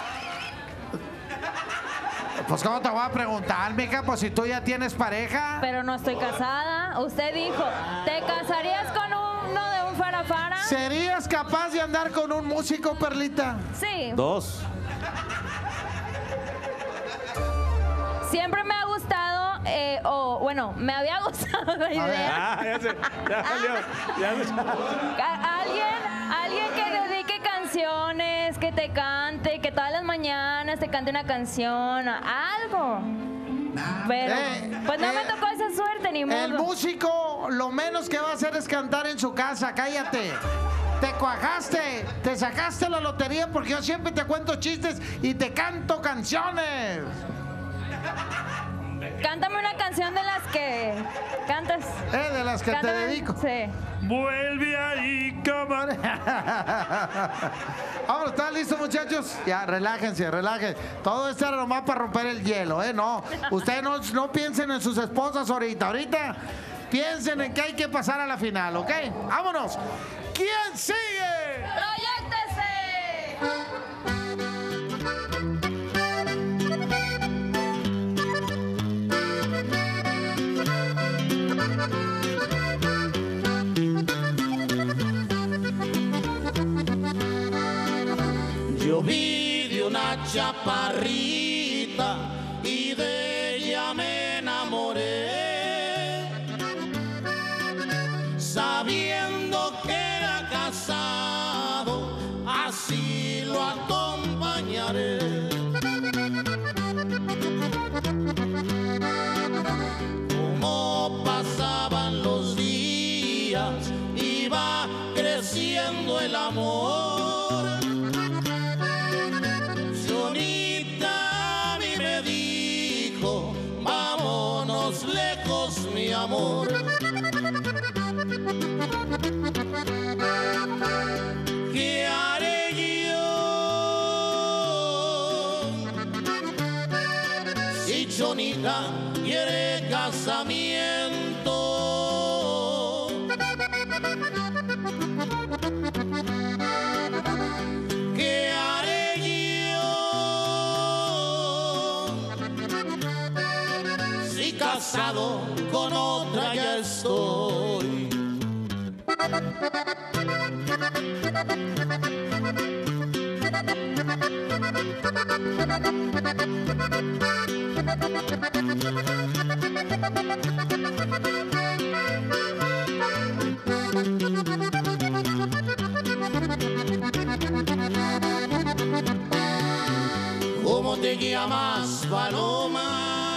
Pues cómo te voy a preguntar, mija, pues si tú ya tienes pareja. Pero no estoy casada. Usted dijo, ¿te casarías con uno de un farafara? ¿Serías capaz de andar con un músico, Perlita? Sí. 2. Siempre me ha gustado, bueno, me había gustado la idea. Ya sé. Ya salió. Alguien que dedique canciones, que te cante, que todas las mañanas te cante una canción, algo. Pero, pues no me tocó esa suerte, ni modo. El músico lo menos que va a hacer es cantar en su casa, cállate. Te cuajaste, te sacaste la lotería porque yo siempre te cuento chistes y te canto canciones. Cántame una canción de las que cantas. De las que Cántame, te dedico. Sí. Vuelve ahí, camarada. Vámonos, ¿están listos, muchachos? Ya, relájense. Todo esto era nomás para romper el hielo, ¿eh? No, ustedes no piensen en sus esposas ahorita. Ahorita piensen en que hay que pasar a la final, ¿ok? Vámonos. ¿Quién sigue? ¡Proyéctese! Yo vi de una chaparrita y de ella me enamoré, sabiendo que era casado, así lo acompañaré. Como pasaban los días, iba creciendo el amor. Sonita a mí me dijo, vámonos lejos, mi amor. ¿Qué haré yo si Chonita quiere casamiento? ¿Qué haré yo si casado con otra ya estoy? ¿Cómo te llamas, paloma?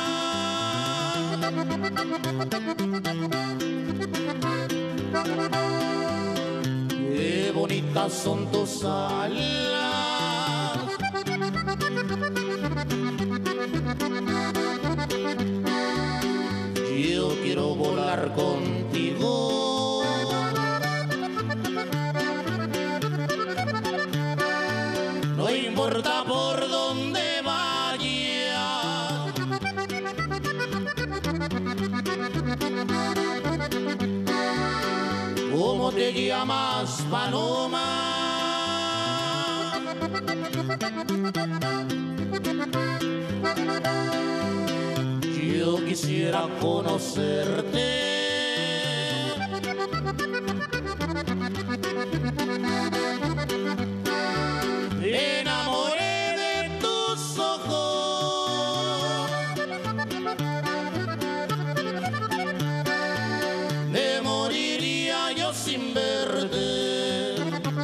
Qué bonitas son tus alas. Yo quiero volar contigo. No importa por dónde vayas. ¿Cómo te llamas, paloma? Yo quisiera conocerte. Me enamoré de tus ojos. Me moriría yo sin verte.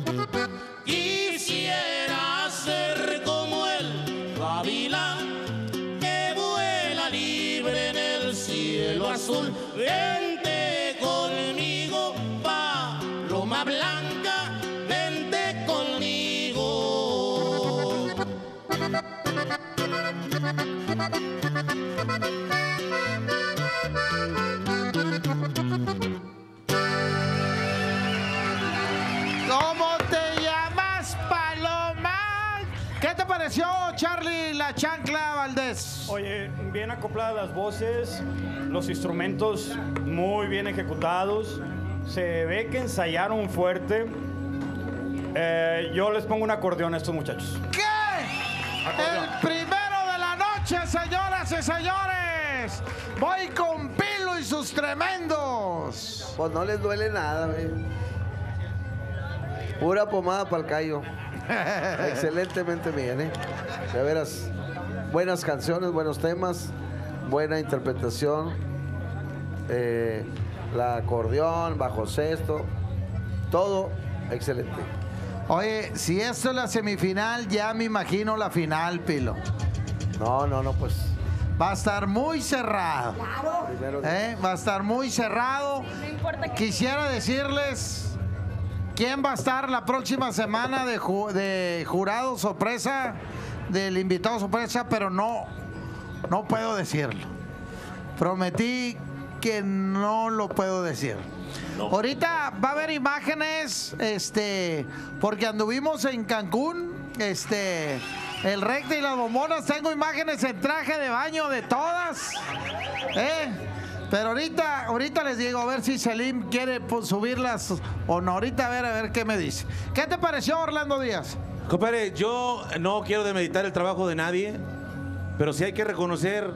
Quisiera ser como el gavilán que vuela libre en el cielo azul. Vente conmigo, paloma blanca, vente conmigo. pareció, Charlie, la chancla Valdés? Oye, bien acopladas las voces, los instrumentos muy bien ejecutados. Se ve que ensayaron fuerte. Yo les pongo un acordeón a estos muchachos. ¿Qué? El primero de la noche, señoras y señores. Voy con Pilo y sus tremendos. Pues no les duele nada, güey. Pura pomada para el callo. Excelentemente bien, ¿eh? De veras, buenas canciones, buenos temas, buena interpretación. La acordeón, bajo sexto, todo excelente. Oye, si esto es la semifinal, ya me imagino la final, Pilo. No, pues. Va a estar muy cerrado. Va a estar muy cerrado. Quisiera decirles quién va a estar la próxima semana de jurado sorpresa, del invitado sorpresa, pero no puedo decirlo. Prometí que no lo puedo decir. No. Ahorita va a haber imágenes, porque anduvimos en Cancún, el Recta y las bombonas, tengo imágenes en traje de baño de todas, pero ahorita les digo, a ver si Selim quiere subirlas o no, ahorita a ver qué me dice. ¿Qué te pareció, Orlando Díaz? Compadre, yo no quiero demeritar el trabajo de nadie, pero sí hay que reconocer,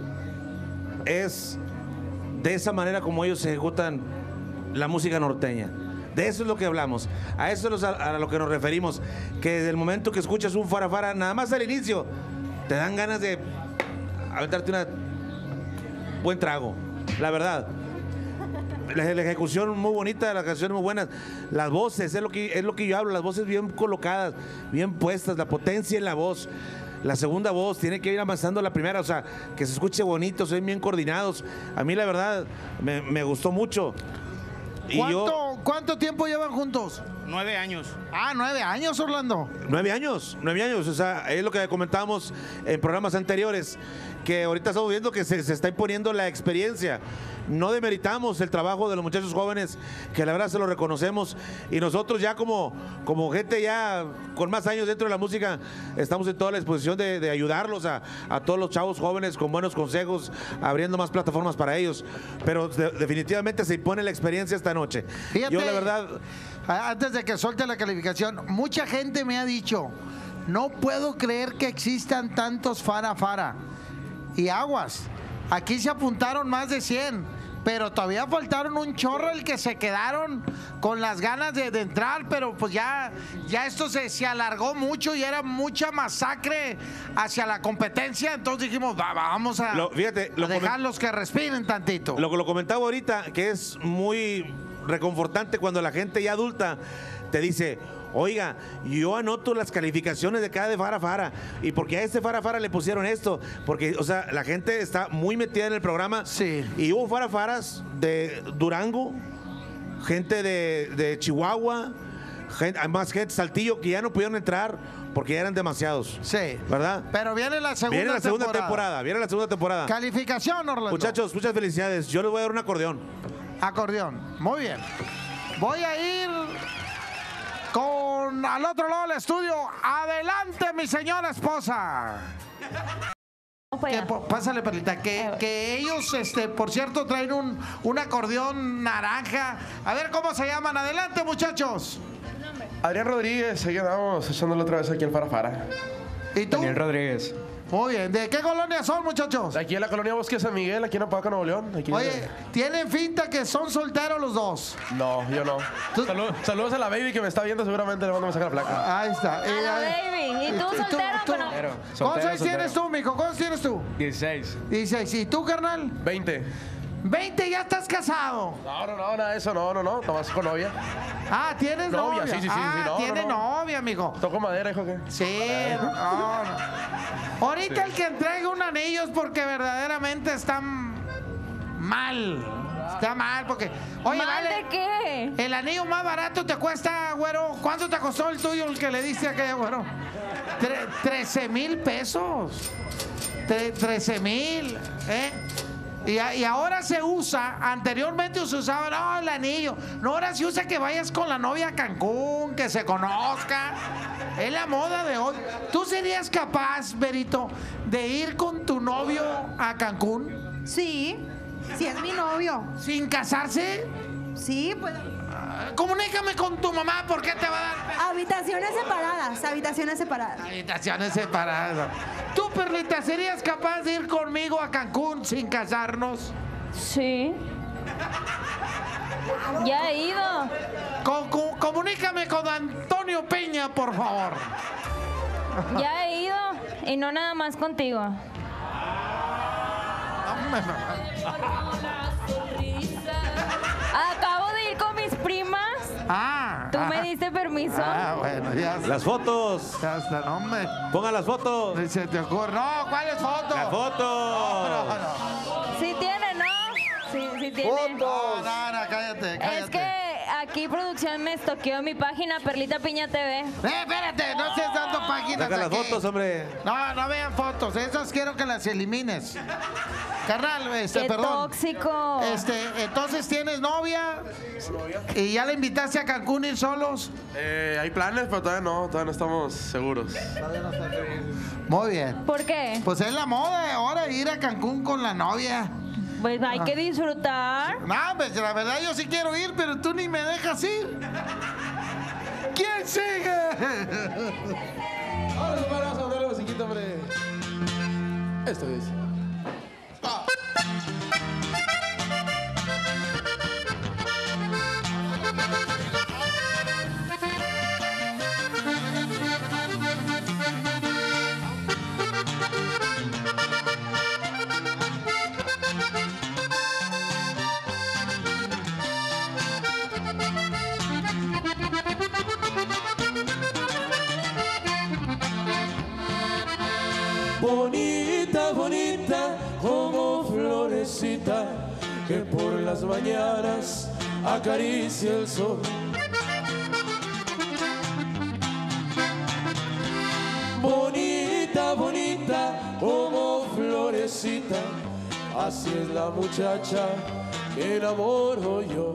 es de esa manera como ellos ejecutan la música norteña. De eso es lo que hablamos, a eso es a lo que nos referimos, que desde el momento que escuchas un farafara, nada más al inicio, te dan ganas de aventarte un buen trago, la verdad. La ejecución muy bonita, las canciones muy buenas, las voces, es lo que yo hablo, las voces bien colocadas, bien puestas, la potencia en la voz. La segunda voz tiene que ir avanzando la primera, o sea, que se escuche bonito, se ven bien coordinados. A mí la verdad me gustó mucho. ¿Cuánto tiempo llevan juntos? 9 años. 9 años, Orlando. 9 años, o sea, es lo que comentábamos en programas anteriores, que ahorita estamos viendo que se está imponiendo la experiencia. No demeritamos el trabajo de los muchachos jóvenes, que la verdad se lo reconocemos, y nosotros ya como gente ya con más años dentro de la música, estamos en toda la disposición de ayudarlos a todos los chavos jóvenes con buenos consejos, abriendo más plataformas para ellos, pero definitivamente se impone la experiencia esta noche. Fíjate, yo la verdad, antes de que suelte la calificación, mucha gente me ha dicho, no puedo creer que existan tantos farafara. Y aguas, aquí se apuntaron más de 100, pero todavía faltaron un chorro el que se quedaron con las ganas de entrar, pero pues ya esto se alargó mucho y era mucha masacre hacia la competencia, entonces dijimos, vamos a dejarlos que respiren tantito. Lo comentaba ahorita, que es muy reconfortante cuando la gente ya adulta te dice, oiga, yo anoto las calificaciones de cada farafara, y porque a este farafara le pusieron esto, porque, o sea, la gente está muy metida en el programa. Sí. Y hubo farafaras de Durango, gente de Chihuahua, más gente de Saltillo, que ya no pudieron entrar porque ya eran demasiados. Sí. ¿Verdad? Pero viene la segunda temporada. Viene la segunda temporada. Calificación, Orlando. Muchachos, muchas felicidades. Yo les voy a dar un acordeón. Acordeón. Muy bien. Voy a ir al otro lado del estudio. Adelante, mi señora esposa. Pásale, Perlita, que ellos, por cierto, traen un acordeón naranja. A ver cómo se llaman. Adelante, muchachos. Adrián Rodríguez, ahí andamos echándolo otra vez aquí en Farafara. ¿Y tú? Daniel Rodríguez. Muy bien. ¿De qué colonia son, muchachos? De aquí en la colonia Bosque San Miguel, aquí en Apodaca, Nuevo León. Aquí. Oye, ¿tienen finta que son solteros los dos? No, yo no. Saludos a la baby que me está viendo, seguramente le mando a sacar la placa. Ahí está. A la baby. ¿Y tú soltero o no? ¿Cuántos años tienes tú, mijo? ¿Cuántos tienes tú? 16. 16. ¿Y tú, carnal? 20. 20, ya estás casado. No, nada de eso, no. Nomás con novia. Ah, ¿tienes novia? Sí. Tiene novia, amigo. ¿Toco madera, hijo, qué? Sí, no. Ahorita el que entrega un anillo es porque verdaderamente está mal. Está mal porque... Oye, ¿Mal vale, de qué? El anillo más barato te cuesta, güero. ¿Cuánto te costó el tuyo, el que le diste a aquella, güero? 13,000 pesos. 13,000, ¿eh? Y ahora se usa, anteriormente se usaba, no, el anillo. No, ahora se usa que vayas con la novia a Cancún, que se conozca. Es la moda de hoy. ¿Tú serías capaz, Berito, de ir con tu novio a Cancún? Sí, sí es mi novio. ¿Sin casarse? Sí, pues. Comunícame con tu mamá, ¿por qué te va a dar? Habitaciones separadas, habitaciones separadas. Habitaciones separadas. ¿Tú, Perlita, serías capaz de ir conmigo a Cancún sin casarnos? Sí. Ya he ido. Comunícame con Antonio Peña, por favor. Ya he ido y no nada más contigo. Acabo de ir con mis primas. ¿Tú me diste permiso? Bueno, ya. Las fotos. Ya está, no, hombre. Pongan las fotos. Ni se te ocurre. No, ¿cuáles fotos? Las fotos. Sí tiene, ¿no? Sí tiene. ¡Fotos! No, cállate. Es que aquí producción me estoqueó mi página Perlita Piña TV. Espérate, no estés dando páginas. Saca las aquí. fotos, hombre. No vean fotos. Esas quiero que las elimines. Carnal, ¡Qué perdón. tóxico! Entonces tienes novia y ya la invitaste a Cancún ir solos. Hay planes, pero todavía no estamos seguros. Muy bien. ¿Por qué? Pues es la moda de ahora ir a Cancún con la novia. Pues hay que disfrutar. No, pues la verdad yo sí quiero ir, pero tú ni me dejas ir. ¿Quién sigue? Ahora vamos a hablar musiquita, hombre. Esto es. Bonita, bonita, como florecita que por las mañanas acaricia el sol. Bonita, bonita, como florecita, así es la muchacha que enamoro yo.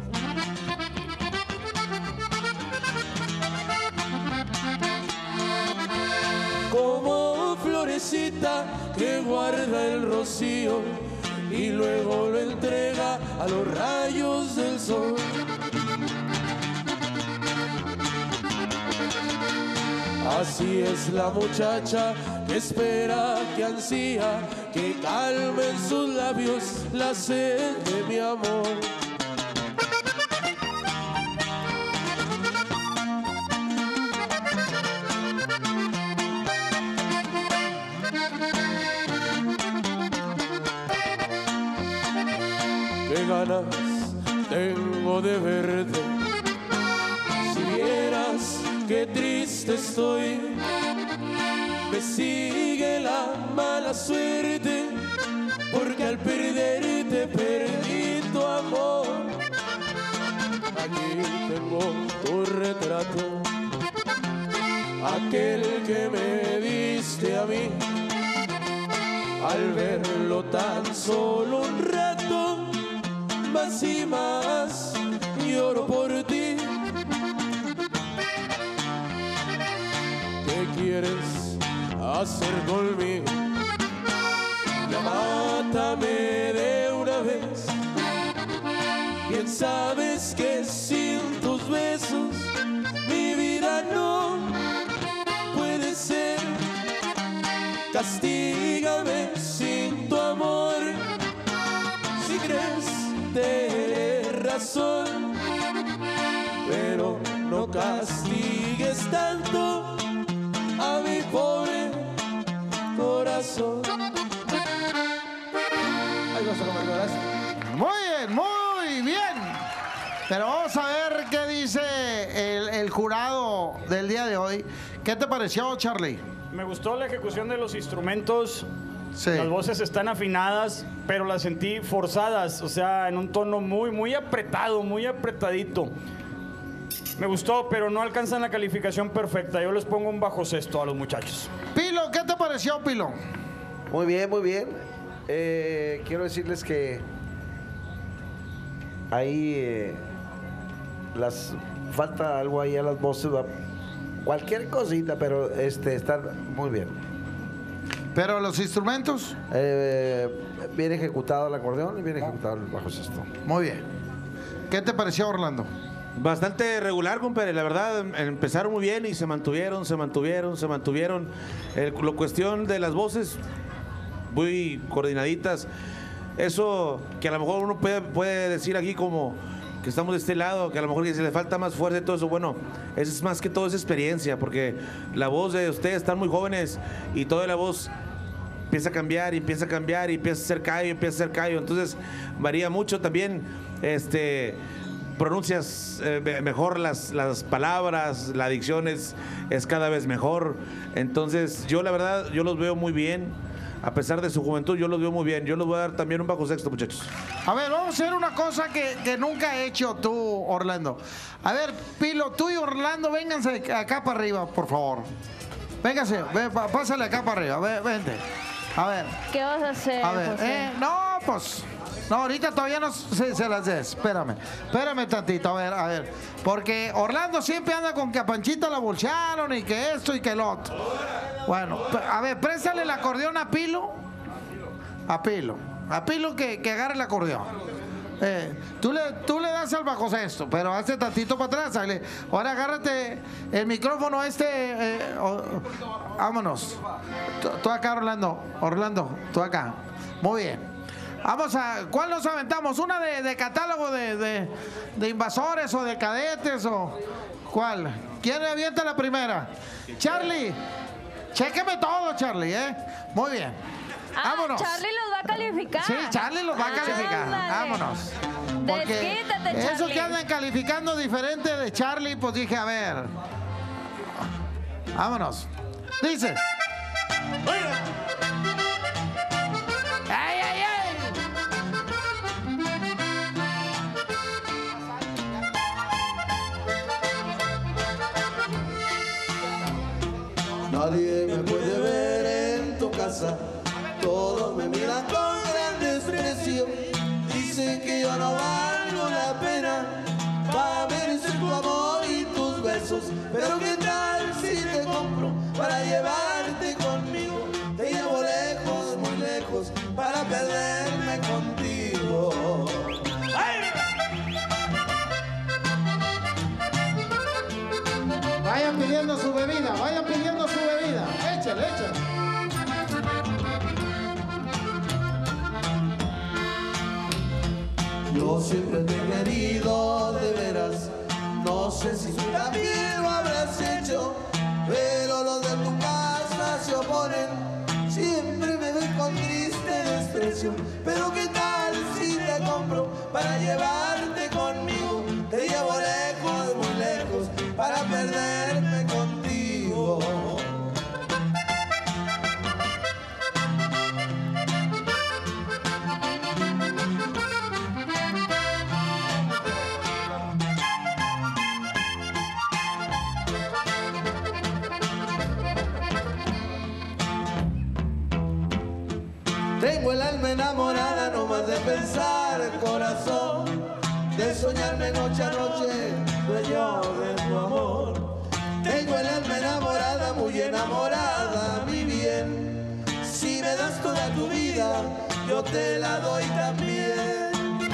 Como florecita que guarda el rocío y luego lo entrega a los rayos del sol. Así es la muchacha que espera, que ansía, que calme en sus labios la sed de mi amor. Qué ganas tengo de verte, si vieras qué triste estoy, me sigue la mala suerte, porque al perderte perdí tu amor. Aquí tengo tu retrato, aquel que me diste a mí, al verlo tan solo un rato, más y más lloro por ti. ¿Qué quieres hacer conmigo? Ya mátame de una vez. Bien sabes que sin tus besos mi vida no puede ser. Castígame sin tu amor, si crees tener razón, pero no castigues tanto a mi pobre corazón. Ahí vas a comer, gracias. Muy bien. Pero vamos a ver qué dice el jurado del día de hoy. ¿Qué te pareció, Charlie? Me gustó la ejecución de los instrumentos. Sí. Las voces están afinadas, pero las sentí forzadas, o sea, en un tono muy apretado, muy apretadito. Me gustó, pero no alcanzan la calificación perfecta. Yo les pongo un bajo sexto a los muchachos. Pilo, ¿qué te pareció, Pilo? Muy bien, muy bien. quiero decirles que ahí falta algo ahí a las voces, cualquier cosita, pero están muy bien. ¿Pero los instrumentos? Bien ejecutado el acordeón y bien ejecutado el bajo sexto. Muy bien. ¿Qué te pareció, Orlando? Bastante regular, compadre. La verdad, empezaron muy bien y se mantuvieron. La cuestión de las voces, muy coordinaditas. Eso que a lo mejor uno puede decir aquí como que estamos de este lado, que a lo mejor que se le falta más fuerza y todo eso. Bueno, es más que todo es experiencia, porque la voz de ustedes están muy jóvenes y toda la voz empieza a cambiar y empieza a ser callo. Entonces varía mucho también, pronuncias mejor las palabras, la dicción es cada vez mejor. Entonces yo la verdad, yo los veo muy bien. A pesar de su juventud, yo los veo muy bien. Yo les voy a dar también un bajo sexto, muchachos. A ver, vamos a hacer una cosa que nunca he hecho tú, Orlando. A ver, Pilo, tú y Orlando, vénganse acá para arriba, por favor. Vénganse, pásale acá para arriba, vente. A ver. ¿Qué vas a hacer, A ver, José? No, ahorita todavía no se las des. Espérame tantito, a ver. Porque Orlando siempre anda con que a Panchita la bolsearon y que esto y que el otro. Bueno, a ver, préstale el acordeón a Pilo. A Pilo que agarre el acordeón. Tú le das al bajo sexto, pero hace tantito para atrás. Ahora agárrate el micrófono vámonos. Tú acá, Orlando, tú acá. Muy bien. Vamos a... ¿Cuál nos aventamos? ¿Una de catálogo de invasores o de cadetes o cuál? ¿Quién avienta la primera? Charlie. Chéqueme todo, Charlie, Muy bien. Vámonos. Charlie los va a calificar. Sí, Charlie los va a calificar. Vámonos. Porque Desquítate, eso Charlie. que andan calificando diferente de Charlie, pues dije, a ver. Vámonos. Dice. ¡Ay, ay, ay! Nadie me puede ver en tu casa, todos me miran con gran desprecio. Dicen que yo no valgo la pena, va a merecer tu amor y tus besos. Pero qué tal si te compro para llevarte conmigo, te llevo lejos, muy lejos, para perderme contigo. Vayan pidiendo su bebida, Échale. Yo siempre te he querido de veras, no sé si tú también lo habrás hecho, pero los de tu casa se oponen, siempre me ven con triste desprecio. Pero qué tal si te compro para llevarte conmigo, te llevo lejos, muy lejos, para perderme contigo. Tengo el alma enamorada nomás de pensar, corazón, de soñarme noche a noche, dueño de tu amor. Tengo el alma enamorada, muy enamorada, mi bien. Si me das toda tu vida, yo te la doy también.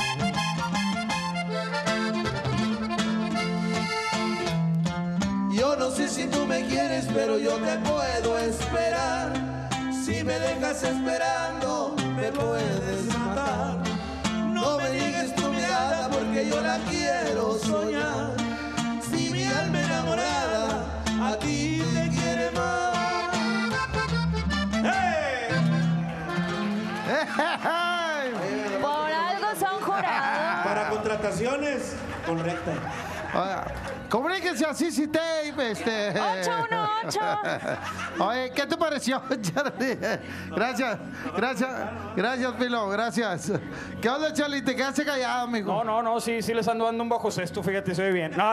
Yo no sé si tú me quieres, pero yo te puedo esperar. Si me dejas esperando, me puedes matar. No me niegues tu mirada, porque yo la quiero soñar. Si mi alma enamorada a ti te quiere más. ¡Hey! Por algo son jurados. Para contrataciones, correcta. Comuníquense así si te... 818. Oye, ¿qué te pareció, Charlie? Gracias, Pilo, gracias. ¿Qué onda, Charlie? ¿Te quedaste callado, amigo? No, sí les ando dando un bajo sexto, fíjate, se ve bien. No,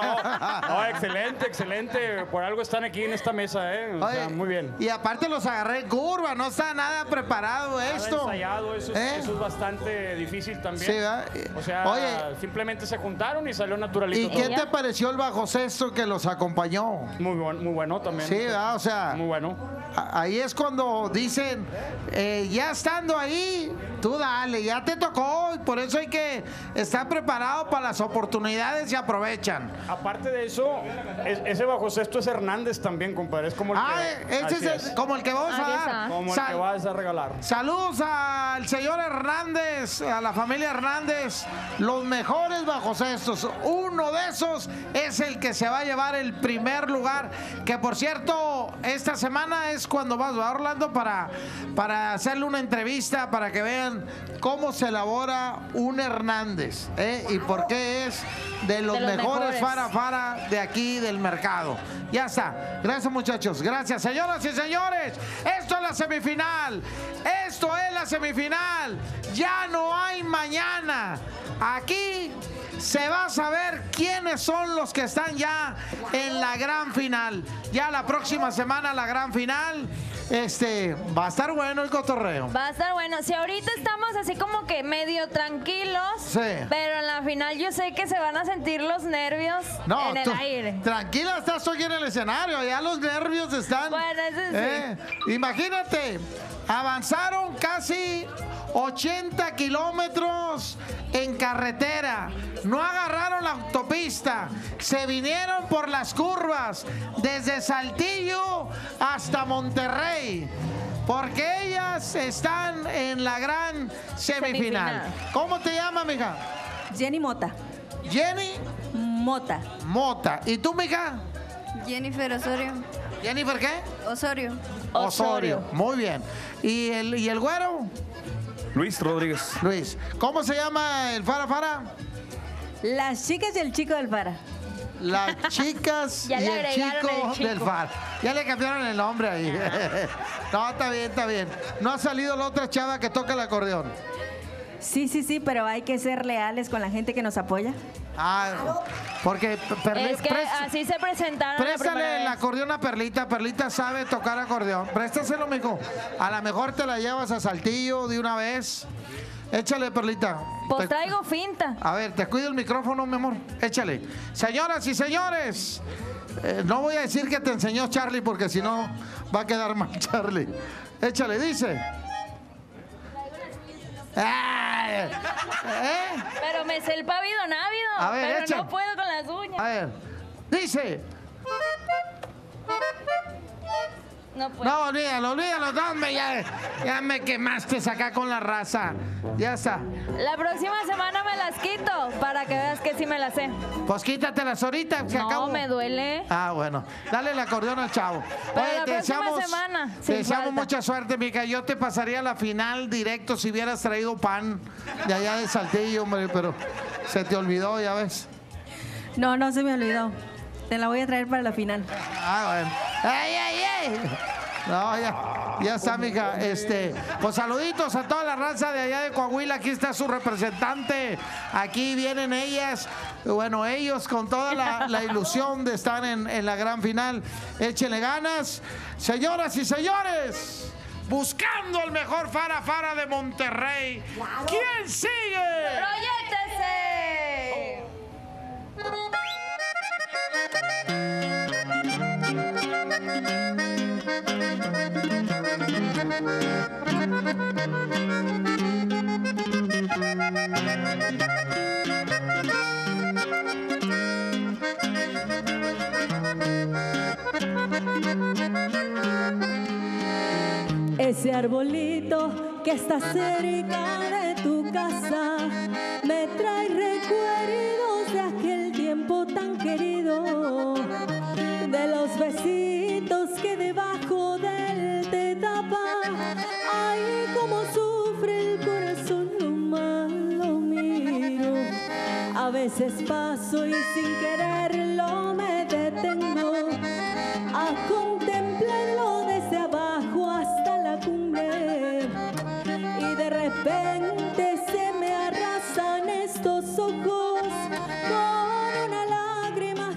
excelente. Por algo están aquí en esta mesa, ¿eh? O sea, muy bien. Y aparte los agarré en curva, no está nada preparado esto. Nada ensayado, eso es bastante difícil también. Sí, ¿verdad? O sea, simplemente se juntaron y salió naturalito. ¿Y qué te pareció el bajo sexto que los acompañó? Muy bueno también. Sí, ¿verdad? O sea, muy bueno. Ahí es cuando dicen, ya estando ahí, tú dale, ya te tocó, y por eso hay que estar preparado para las oportunidades y aprovechan. Aparte de eso, ese bajo sexto es Hernández también, compadre. Es como el ese es como el que vamos a dar. Como el que vas a regalar. Saludos al señor Hernández, a la familia Hernández, los mejores bajo cestos. Uno de esos es el que se va a llevar el primer lugar, que por cierto, esta semana es cuando vas a Orlando para hacerle una entrevista, para que vean cómo se elabora un Hernández, y por qué es de los mejores fara de aquí del mercado. Ya está. Gracias, muchachos. Gracias, señoras y señores. Esto es la semifinal. Ya no hay mañana. Aquí se va a saber quiénes son los que están ya en la gran final. Ya la próxima semana la gran final. Va a estar bueno el cotorreo. Va a estar bueno. Si ahorita estamos así como que medio tranquilos, sí, pero en la final yo sé que se van a sentir los nervios en el aire. Tranquila, estás hoy en el escenario. Ya los nervios están. Bueno, eso sí. Imagínate, avanzaron casi 80 kilómetros en carretera, no agarraron la autopista, se vinieron por las curvas desde Saltillo hasta Monterrey, porque ellas están en la gran semifinal. ¿Cómo te llamas, mija? Jenny Mota. Jenny Mota. ¿Y tú, mija? Jennifer Osorio. ¿Jennifer qué? Osorio. Muy bien. ¿Y el güero? Luis Rodríguez. Luis. ¿Cómo se llama el Fara? Las chicas y el chico del Fara. Las chicas y el chico del Fara. Ya le cambiaron el nombre ahí. No, está bien. ¿No ha salido la otra chava que toca el acordeón? Sí, pero hay que ser leales con la gente que nos apoya. Porque es que así se presentaron. Préstale el acordeón a Perlita. Perlita sabe tocar acordeón. Préstaselo, mijo. A lo mejor te la llevas a Saltillo de una vez. Échale, Perlita. Pues traigo finta. A ver, te cuido el micrófono, mi amor. Échale. Señoras y señores, no voy a decir que te enseñó Charlie, porque si no va a quedar mal, Charlie. Échale, dice. Pero me sé el pavido návido. A ver, pero no puedo con las uñas. A ver, dice. No puedo. No, olvídalo, dame, ya me quemaste acá con la raza. Ya está. La próxima semana me las quito para que veas que sí me las sé. Pues quítatelas ahorita. No, me duele. Bueno. Dale el acordeón al chavo. Pero la próxima semana. Te deseamos mucha suerte, mija. Yo te pasaría a la final directo si hubieras traído pan de allá de Saltillo, hombre, pero se te olvidó, ya ves. No se me olvidó. Te la voy a traer para la final. Bueno. ¡Ay! No, ya está, mija. Pues saluditos a toda la raza de allá de Coahuila. Aquí está su representante. Aquí vienen ellas. Bueno, ellos con toda la ilusión de estar en la gran final. Échenle ganas. Señoras y señores, buscando el mejor Fara de Monterrey. ¿Quién sigue? ¡Proyéctese! Ese arbolito que está cerca de tu casa me trae recuerdos de aquel tiempo tan querido, de los besitos que debajo de él te daba. Ay, cómo sufre el corazón, nomás lo miro. A veces paso y sin quererlo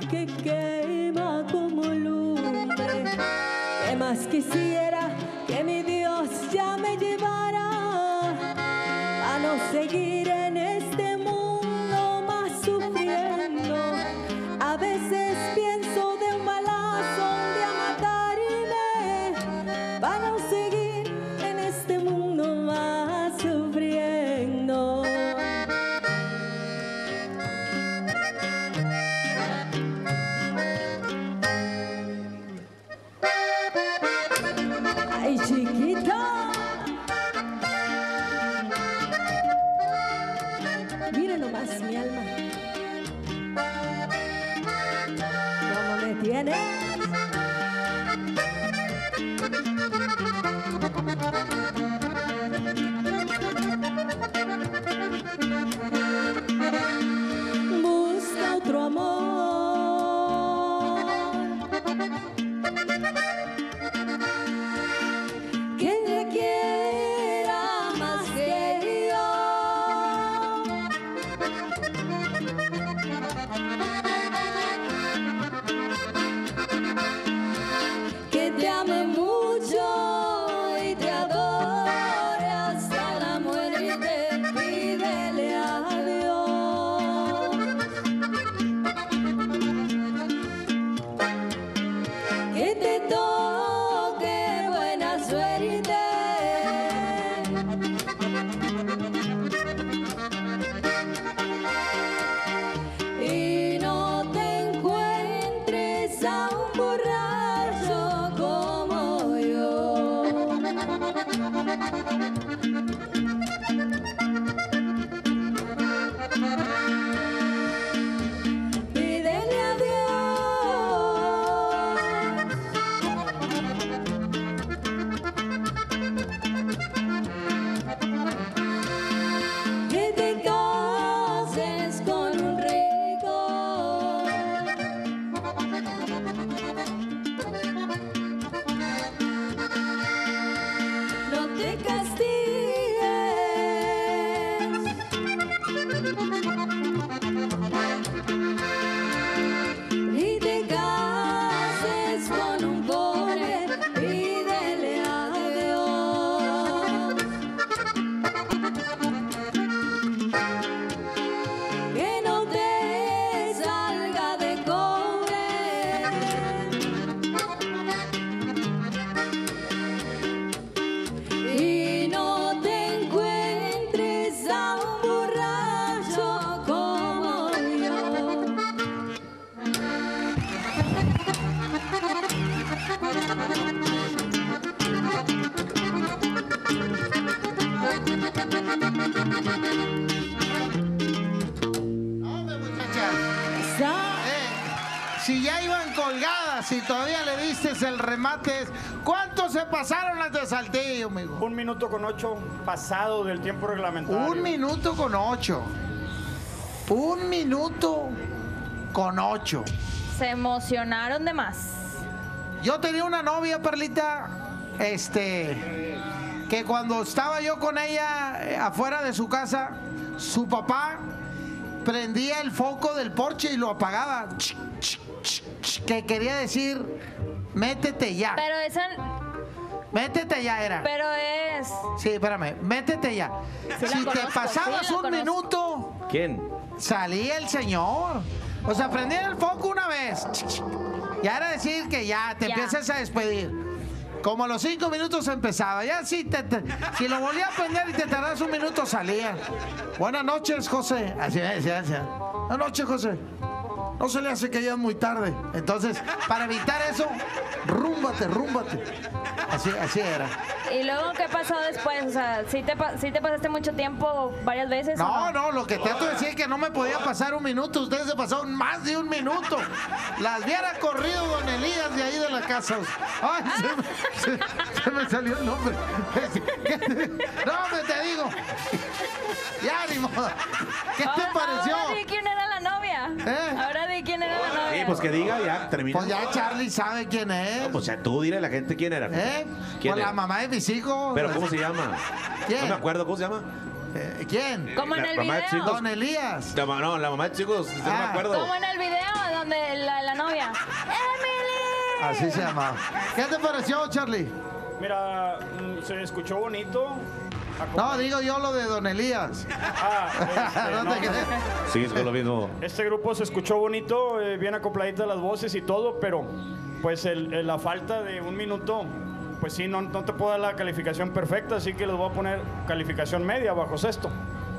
que quema como lumbre. ¿Qué más quisiera que mi Dios ya me llevara a no seguir en este mundo más sufriendo? A veces pienso de un balazo un día matarme para no seguir en este mundo más sufriendo. Ay, chiquita, mira nomás mi alma, cómo me tiene. Busca otro amor que te quiera más que yo, que te ame mucho y te adore hasta la muerte. Pídele a Dios que te toque buena suerte y no te encuentres a un borracho como yo. Pídele a Dios que te cases con un rico, no te castigues y te cases con un pobre. Pídele a Dios que no te salga de cobre y no te encuentres a un borracho como yo. Si ya iban colgadas y todavía le diste el remate, ¿cuántos se pasaron las de Saltillo, amigo? 1 minuto con 8 pasado del tiempo reglamentario. 1 minuto con 8. 1 minuto con 8. Se emocionaron de más. Yo tenía una novia, Perlita, que cuando estaba yo con ella afuera de su casa, su papá prendía el foco del porche y lo apagaba. Que quería decir, métete ya. Pero esa... Métete ya era. Pero es... Sí, espérame, métete ya. Sí Si la te conozco, pasabas sí la un conozco. minuto, ¿Quién? salía el señor. O sea, prendía el foco una vez. Ya era decir que ya te Ya. empiezas a despedir. Como a los 5 minutos empezaba. Ya si si lo volvía a prender y te tardas 1 minuto, salía. Buenas noches, José. Así me decía. Buenas noches, José. No se le hace que ya es muy tarde. Entonces, para evitar eso, rúmbate. Así era. ¿Y luego qué pasó después? O sea, ¿sí te pasaste mucho tiempo varias veces? No, lo que trato de decir es que no me podía pasar 1 minuto. Ustedes se pasaron más de 1 minuto. Las hubiera corrido don Elías de ahí de la casa. Ay, se me salió el nombre. No, hombre, te digo. Ya, ni modo. ¿Qué te pareció? Ahora di quién era la novia. Ahora di quién era la novia. Sí, pues que diga, ya, termina. Pues ya Charlie sabe quién es. No, pues ya tú dile a la gente quién era. ¿Quién ¿Quién la era? mamá de mis hijos. ¿Pero cómo se llama? ¿Quién? No me acuerdo, ¿cómo se llama? ¿Quién? Como en el mamá de video. chicos. Don Elías. No, la mamá de chicos, no me acuerdo. Como en el video donde la novia. ¡Emily! Así se llama. ¿Qué te pareció, Charlie? Mira, se escuchó bonito. No, digo yo lo de Don Elías. No te creas. Sí, es lo mismo. Este grupo se escuchó bonito, bien acopladita las voces y todo, pero pues la falta de un minuto, pues sí, no te puedo dar la calificación perfecta, así que les voy a poner calificación media bajo sexto.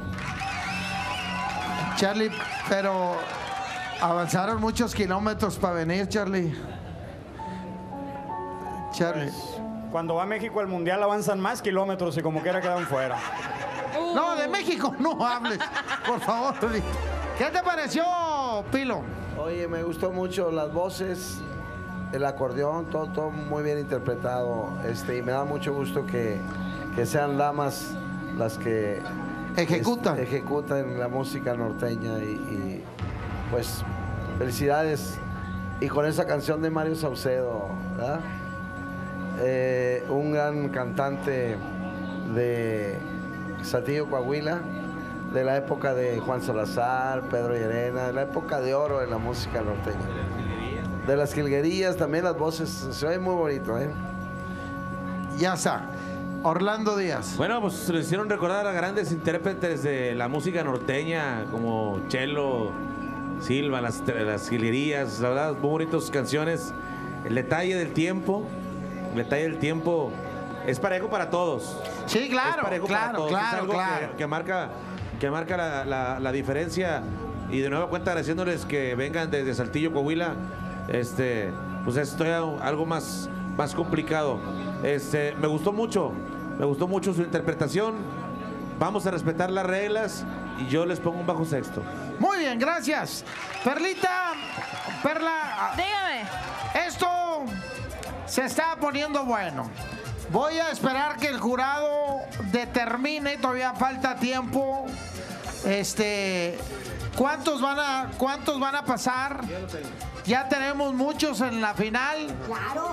Charlie, pero avanzaron muchos kilómetros para venir, Charlie. Charlie. Pues, cuando va a México al Mundial avanzan más kilómetros y como quiera quedan fuera. No, de México no hables, por favor. ¿Qué te pareció, Pilo? Oye, me gustó mucho las voces, el acordeón, todo muy bien interpretado. Y me da mucho gusto que sean damas las que ejecutan la música norteña y pues felicidades. Y con esa canción de Mario Saucedo, ¿verdad? Un gran cantante de Saltillo, Coahuila, de la época de Juan Salazar, Pedro Llerena, de la época de oro de la música norteña. De las jilguerías, también las voces, se oye muy bonito, ¿eh? Ya está. Orlando Díaz. Bueno, pues se le hicieron recordar a grandes intérpretes de la música norteña, como Chelo, Silva, las jilguerías, la verdad, muy bonitas canciones. El detalle del tiempo es parejo para todos. Sí, claro, es parejo para todos. Es algo que marca la diferencia. Y de nuevo cuenta agradeciéndoles que vengan desde Saltillo, Coahuila. Pues esto es algo más complicado. Me gustó mucho su interpretación. Vamos a respetar las reglas y yo les pongo un bajo sexto. Muy bien, gracias. Perla, dígame. Esto se está poniendo bueno. Voy a esperar que el jurado determine, todavía falta tiempo. ¿Cuántos van a pasar? Ya tenemos muchos en la final. Claro.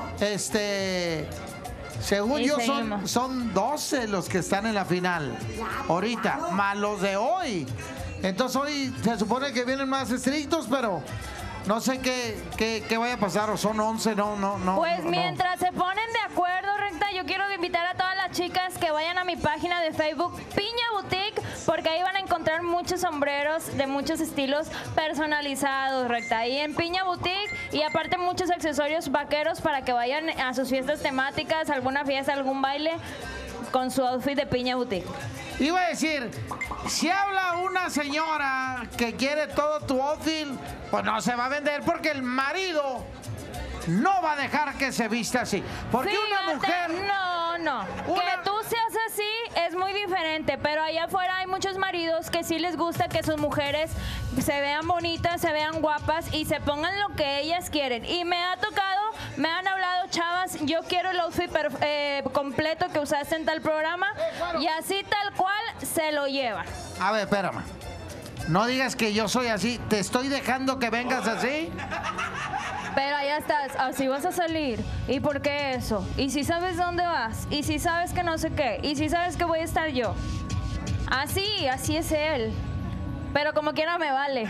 Según Y yo seguimos. son 12 los que están en la final. Ahorita, más los de hoy. Entonces hoy se supone que vienen más estrictos, pero no sé qué vaya a pasar, o son 11, no. Pues no. mientras se ponen de acuerdo, Recta, yo quiero invitar a todas las chicas que vayan a mi página de Facebook, Piña Boutique, porque ahí van a encontrar muchos sombreros de muchos estilos personalizados, Recta. Ahí en Piña Boutique, y aparte muchos accesorios vaqueros para que vayan a sus fiestas temáticas, alguna fiesta, algún baile, con su outfit de Piña Boutique. Iba a decir, si habla una señora que quiere todo tu outfit, pues no se va a vender porque el marido no va a dejar que se vista así. Porque una mujer... No. Que tú seas así es muy diferente, pero allá afuera hay muchos maridos que sí les gusta que sus mujeres se vean bonitas, se vean guapas y se pongan lo que ellas quieren. Y me ha tocado, me han hablado, chavas, yo quiero el outfit completo que usaste en tal programa, y así tal cual se lo llevan. A ver, espérame. No digas que yo soy así. Te estoy dejando que vengas así. Pero allá estás, así vas a salir. ¿Y por qué eso? ¿Y si sabes dónde vas? ¿Y si sabes que no sé qué? ¿Y si sabes que voy a estar yo? Así es él. Pero como quiera me vale.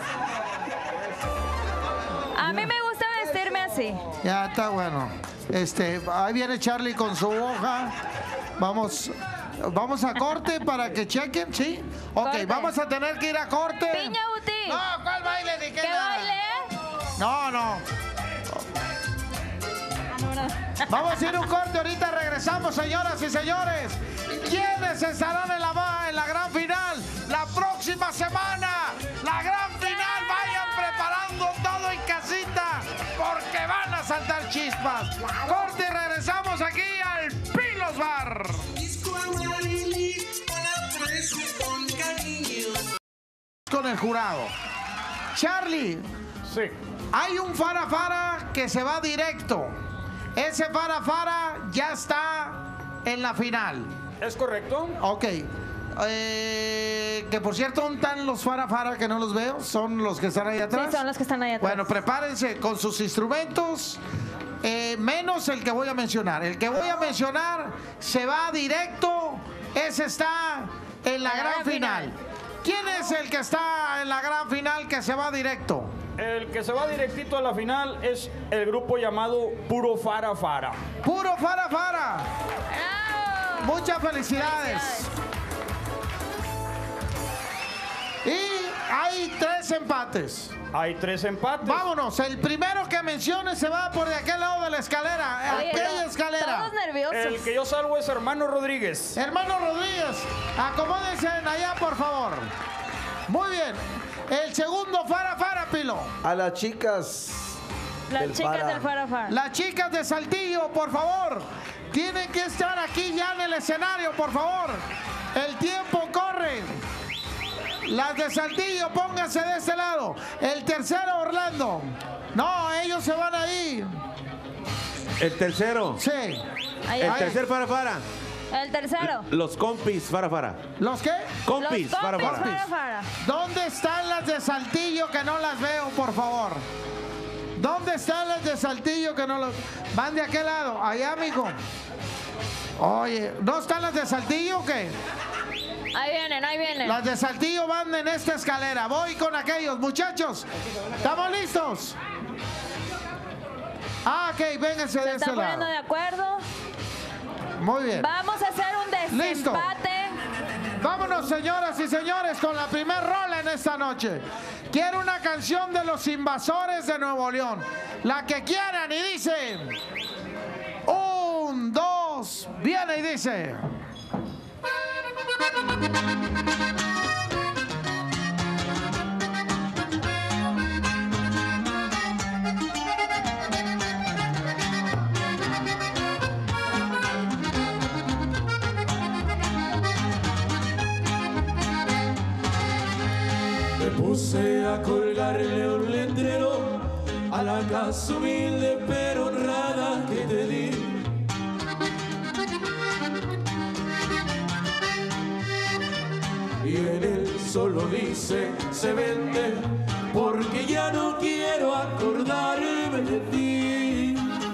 A mí me gusta vestirme así. Ya está bueno. Ahí viene Charlie con su hoja. Vamos a corte para que chequen, ¿sí? Ok, Corte. Vamos a tener que ir a corte. Piña Boutique. No, ¿cuál baile ni qué ¿Qué nada? baile? No. Vamos a ir a un corte, ahorita regresamos, señoras y señores. ¿Quiénes estarán en la gran final la próxima semana? La gran final, vayan preparando todo en casita, porque van a saltar chispas. Corte y regresamos aquí al Pilos Bar. Con el jurado. Charlie. Sí. Hay un Fara que se va directo. Ese Fara ya está en la final. ¿Es correcto? Ok. Que por cierto, ¿dónde están los Fara que no los veo? ¿Son los que están ahí atrás? Sí, son los que están ahí atrás. Bueno, prepárense con sus instrumentos. Menos el que voy a mencionar. El que voy a mencionar se va directo. Ese está en la gran final. ¿Quién es el que está en la gran final que se va directo? El que se va directito a la final es el grupo llamado Puro Fara Fara. ¡Puro Fara Fara! Muchas felicidades. Y hay 3 empates. Hay 3 empates. Vámonos, el primero que mencione se va por de aquel lado de la escalera. Oye, aquella escalera. Todos nerviosos. El que yo salvo es Hermano Rodríguez. Hermano Rodríguez, acomódense allá, por favor. Muy bien. El segundo Fara Fara, Pilo. A las chicas. Las chicas del Fara Fara. Las chicas de Saltillo, por favor. Tienen que estar aquí ya en el escenario, por favor. El tiempo corre. Las de Saltillo, pónganse de este lado. El tercero, Orlando. No, ellos se van ahí. El tercero. Sí. El tercer Fara Fara. El tercero. Los compis Fara Fara. ¿Los qué? Compis Los Fara compis Fara. Fara Fara. ¿Dónde están las de Saltillo que no las veo, por favor? ¿Dónde están las de Saltillo que no las... Van de aquel lado, allá, amigo. Oye, ¿no están las de Saltillo o qué? Ahí vienen, ahí vienen. Las de Saltillo van en esta escalera. Voy con aquellos. Muchachos, ¿estamos listos? Ah, ok, vénganse de este ¿Se están lado. poniendo de acuerdo? Muy bien. Vamos a hacer un Listo. desempate. Vámonos, señoras y señores, con la primer rola en esta noche. Quiero una canción de los Invasores de Nuevo León. La que quieran, y dice... 1, 2, viene y dice... Me puse a colgarle un letrero a la casa humilde pero honrada que te di. Y en él solo dice, se vende, porque ya no quiero acordarme de ti.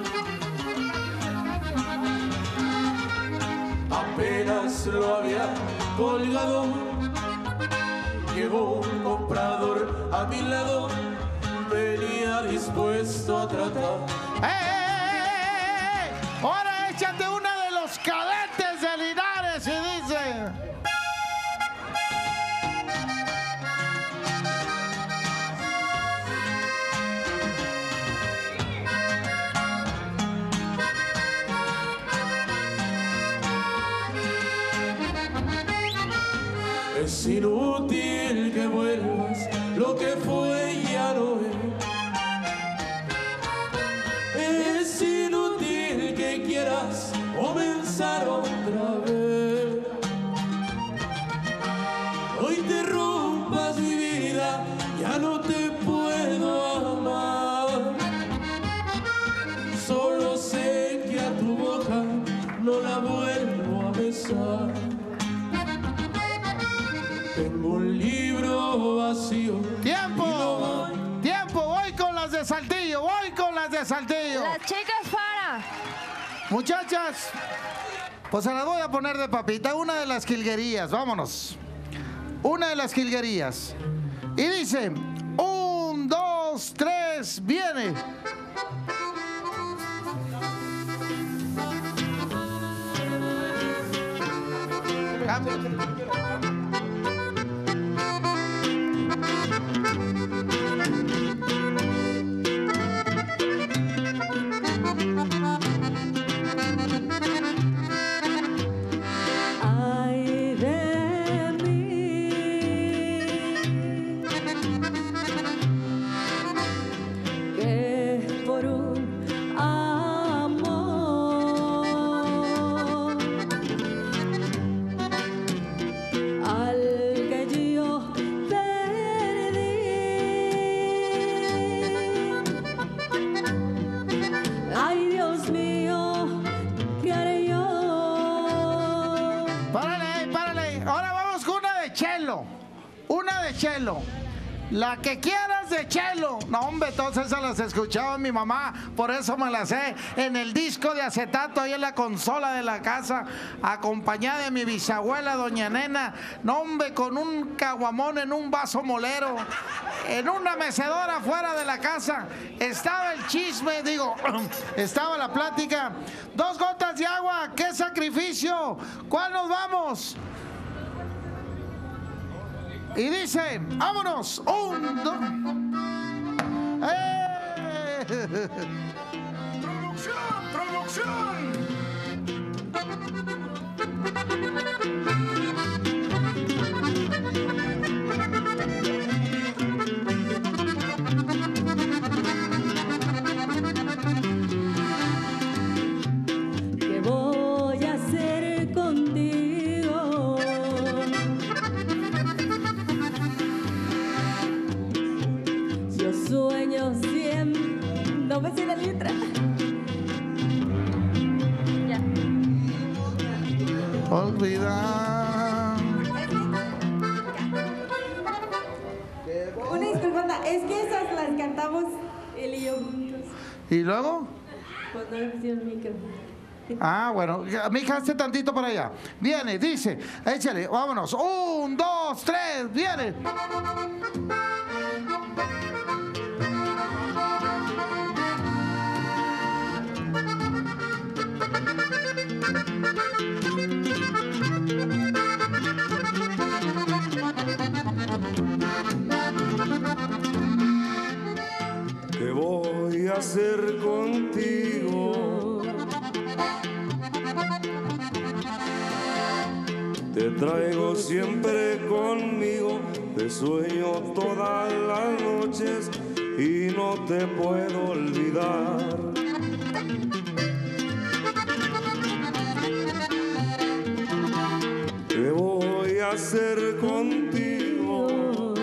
Apenas lo había colgado, llegó un comprador a mi lado, venía dispuesto a tratar. Ahora échate una de los Cadetes de Linares y dice... Es inútil que vuelvas, lo que fue ya no es. Es inútil que quieras comenzar otra vez. Hoy te rompas mi vida, ya no te puedo amar. Solo sé que a tu boca no la vuelvo a besar. Tengo un libro vacío. ¡Tiempo! ¡Tiempo! Voy con las de Saltillo, voy con las de Saltillo. Las chicas Fara. Muchachas, pues se las voy a poner de papita. Una de las jilguerías, vámonos. Una de las jilguerías. Y dice, 1, 2, 3, viene. Ay de mí, que por un amor al que yo perdí, ay Dios mío, ¿qué haré yo? Párale, párale. Ahora vamos con una de Chelo. Una de Chelo. La que quieras de Chelo. No, hombre, todas esas las escuchaba mi mamá, por eso me las sé. En el disco de acetato, ahí en la consola de la casa, acompañada de mi bisabuela, doña Nena. No, hombre, con un caguamón en un vaso molero. En una mecedora fuera de la casa. Estaba el chisme, digo, estaba la plática. 2 gotas de agua, qué sacrificio. ¿Cuál nos vamos? Y dice, vámonos, 1, 2. ¡Producción! ¿Qué voy a hacer contigo? Yo sueño siempre. No me sé la letra. Ya. Olvidar. Una disculpa, es que esas las cantamos él y yo juntos. ¿Y luego? Pues no le pusieron el micro. Ah, bueno, mija, hazte tantito para allá. Viene, dice, échale, vámonos. 1, 2, 3, viene. ¿Qué voy a hacer contigo? Te traigo siempre conmigo, te sueño todas las noches y no te puedo olvidar. ¿Qué voy a hacer contigo?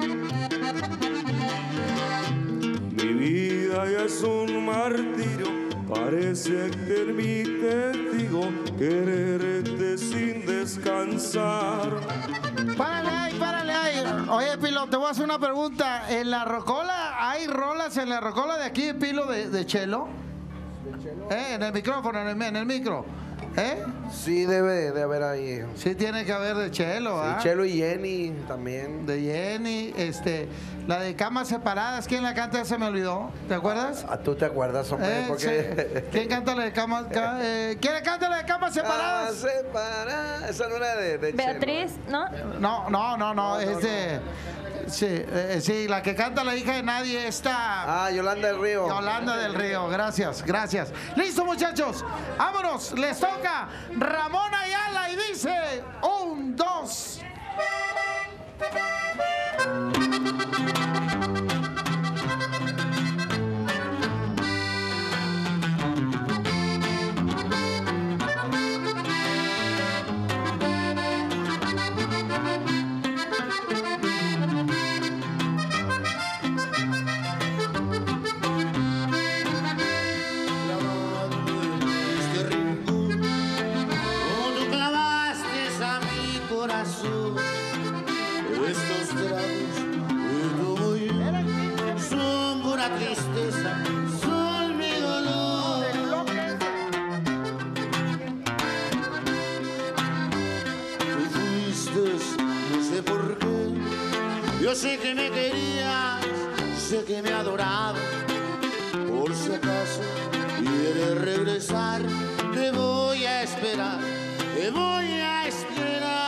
Mi vida ya es un martirio, parece que mi testigo quererte sin descansar. Párale ahí. Oye, Pilo, te voy a hacer una pregunta. ¿En la rocola hay rolas en la rocola de aquí de Pilo de Chelo? En el micrófono, en el micro. Sí, debe de haber ahí. Sí, tiene que haber de Chelo, ¿ah? Sí, Chelo y Jenny también. De Jenny, la de Camas Separadas, ¿quién la canta? Se me olvidó, ¿te acuerdas? ¿Tú te acuerdas, hombre? Porque... Sí. ¿Quién canta la de Camas? ¿Quién canta la de Camas Separadas? Separadas. Esa no era de Beatriz, Chelo, ¿no? No, es de... Sí, la que canta la hija de nadie está... Ah, Yolanda del Río. Yolanda del Río, gracias. Listo, muchachos, vámonos, les toca Ramón Ayala y dice 1, 2. Estos tragos que doy son pura tristeza, son mi dolor. Tú fuiste, no sé por qué. Yo sé que me querías, sé que me adorabas. Por si acaso quieres regresar, te voy a esperar, te voy a esperar.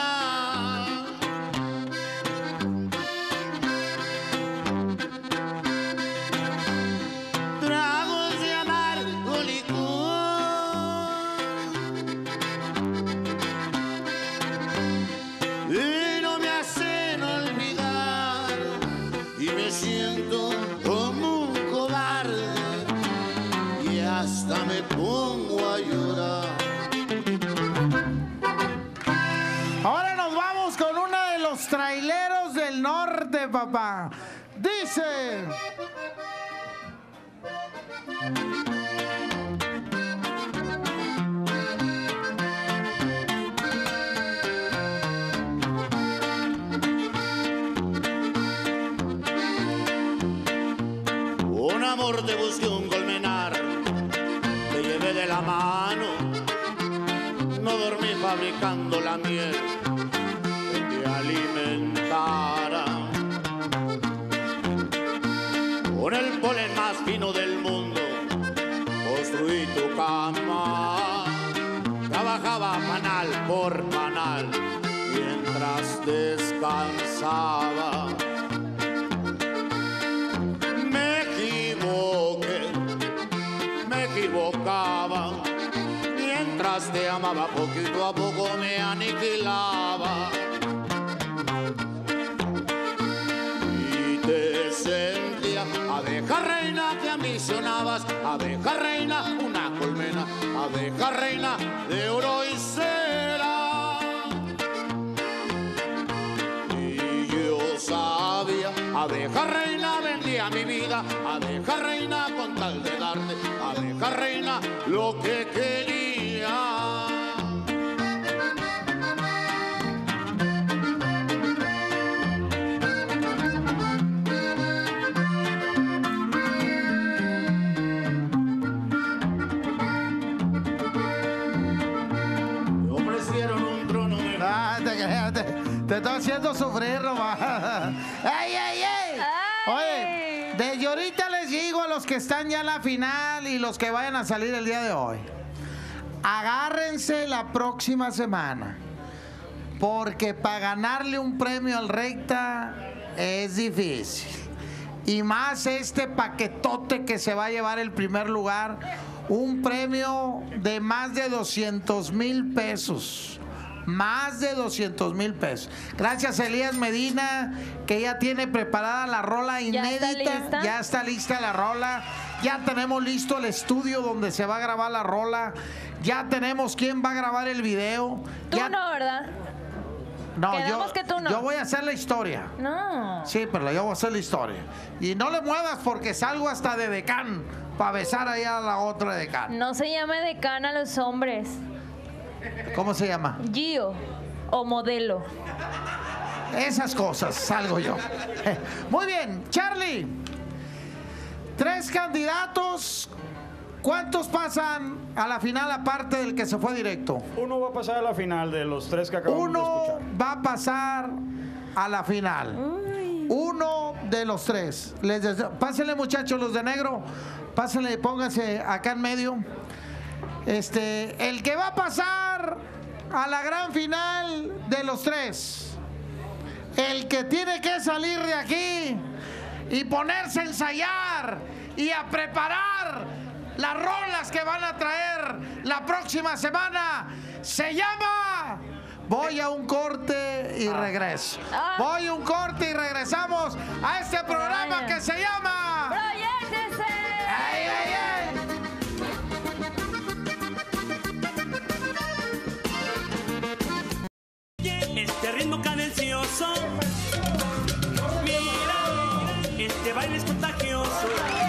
Tragos de amargo licor y no me hacen olvidar y me siento como un cobarde y hasta me pongo a llorar. Ahora nos vamos con uno de los traileros del norte, papá. Dice... fabricando la miel que te alimentara. Con el polen más fino del mundo construí tu cama. Trabajaba panal por panal mientras descansaba. Me equivoqué, me equivocaba. Mientras te amaba, poquito a poco me aniquilaba. Y te sentía abeja reina que ambicionabas, abeja reina, una colmena, abeja reina de oro y cera. Y yo sabía, abeja reina vendía mi vida, abeja reina con tal de darte, abeja reina lo que quería. Me ofrecieron un trono de... Te estoy haciendo sufrir, Román. ¡Ey, ey, ey! Oye, desde ahorita les digo a los que están ya en la final y los que vayan a salir el día de hoy, agárrense la próxima semana, porque para ganarle un premio al Recta es difícil. Y más este paquetote que se va a llevar el primer lugar, un premio de más de 200,000 pesos. Más de 200,000 pesos. Gracias a Elías Medina, que ya tiene preparada la rola inédita. ¿Ya está lista la rola. Ya tenemos listo el estudio donde se va a grabar la rola. Ya tenemos quién va a grabar el video. Tú no, ¿verdad? No, Quedamos que tú no. yo voy a hacer la historia. No. Sí, pero yo voy a hacer la historia. Y no le muevas porque salgo hasta de decán para besar allá a la otra decán. No se llama decán a los hombres. ¿Cómo se llama? Gio o modelo. Esas cosas, salgo yo. Muy bien, Charlie. 3 candidatos. ¿Cuántos pasan a la final aparte del que se fue directo? Uno va a pasar a la final de los 3 que acabamos de escuchar. Uno va a pasar a la final. Uno de los 3. Pásenle, muchachos, los de negro. Pásenle, pónganse acá en medio. El que va a pasar a la gran final de los 3, el que tiene que salir de aquí y ponerse a ensayar y a preparar las rolas que van a traer la próxima semana, se llama... Voy a un corte y regreso. Voy a un corte y regresamos a este programa que se llama... ¡Proyéctese! ¡Ay, ay, ay! Este ritmo cadencioso, mira, este baile es contagioso.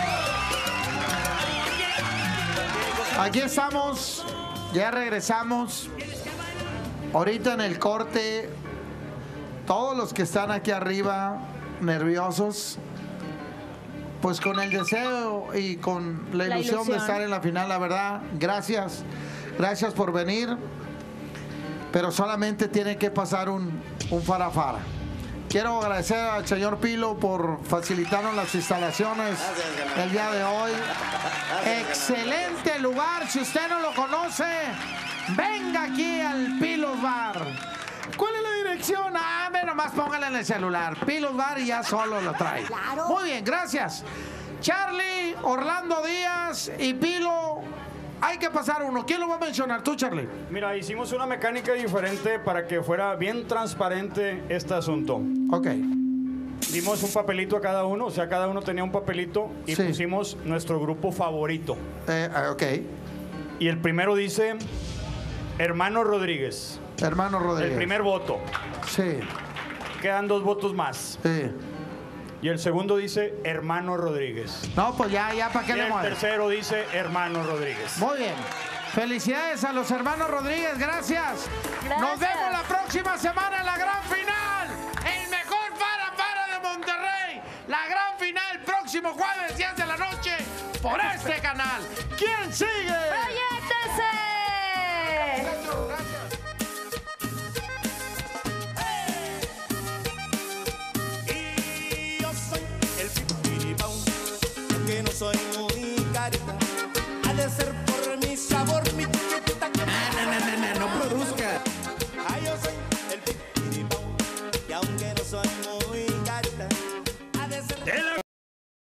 Aquí estamos, ya regresamos. Ahorita en el corte, todos los que están aquí arriba, nerviosos, pues con el deseo y con la ilusión de estar en la final, la verdad, gracias por venir. Pero solamente tiene que pasar un farafara. Quiero agradecer al señor Pilo por facilitarnos las instalaciones el día de hoy. Excelente lugar. Si usted no lo conoce, venga aquí al Pilos Bar. ¿Cuál es la dirección? Nomás póngale en el celular. Pilos Bar y ya solo lo trae. Claro. Muy bien, gracias. Charlie, Orlando Díaz y Pilo. Hay que pasar uno. ¿Quién lo va a mencionar? Tú, Charlie. Mira, hicimos una mecánica diferente para que fuera bien transparente este asunto. Ok. Dimos un papelito a cada uno, o sea, cada uno tenía un papelito y pusimos nuestro grupo favorito. Ok. Y el primero dice Hermano Rodríguez. Hermano Rodríguez. El primer voto. Sí. Quedan 2 votos más. Sí. Y el segundo dice Hermano Rodríguez. No, pues ya, ¿para qué y le el mueves? tercero dice Hermano Rodríguez. Muy bien. Felicidades a los hermanos Rodríguez, gracias. Nos vemos la próxima semana en la gran final. El mejor farafara de Monterrey. La gran final, próximo jueves, 10 de la noche, por este canal. ¿Quién sigue? ¡Proyéctese! Gracias. soy muy carita, ha de ser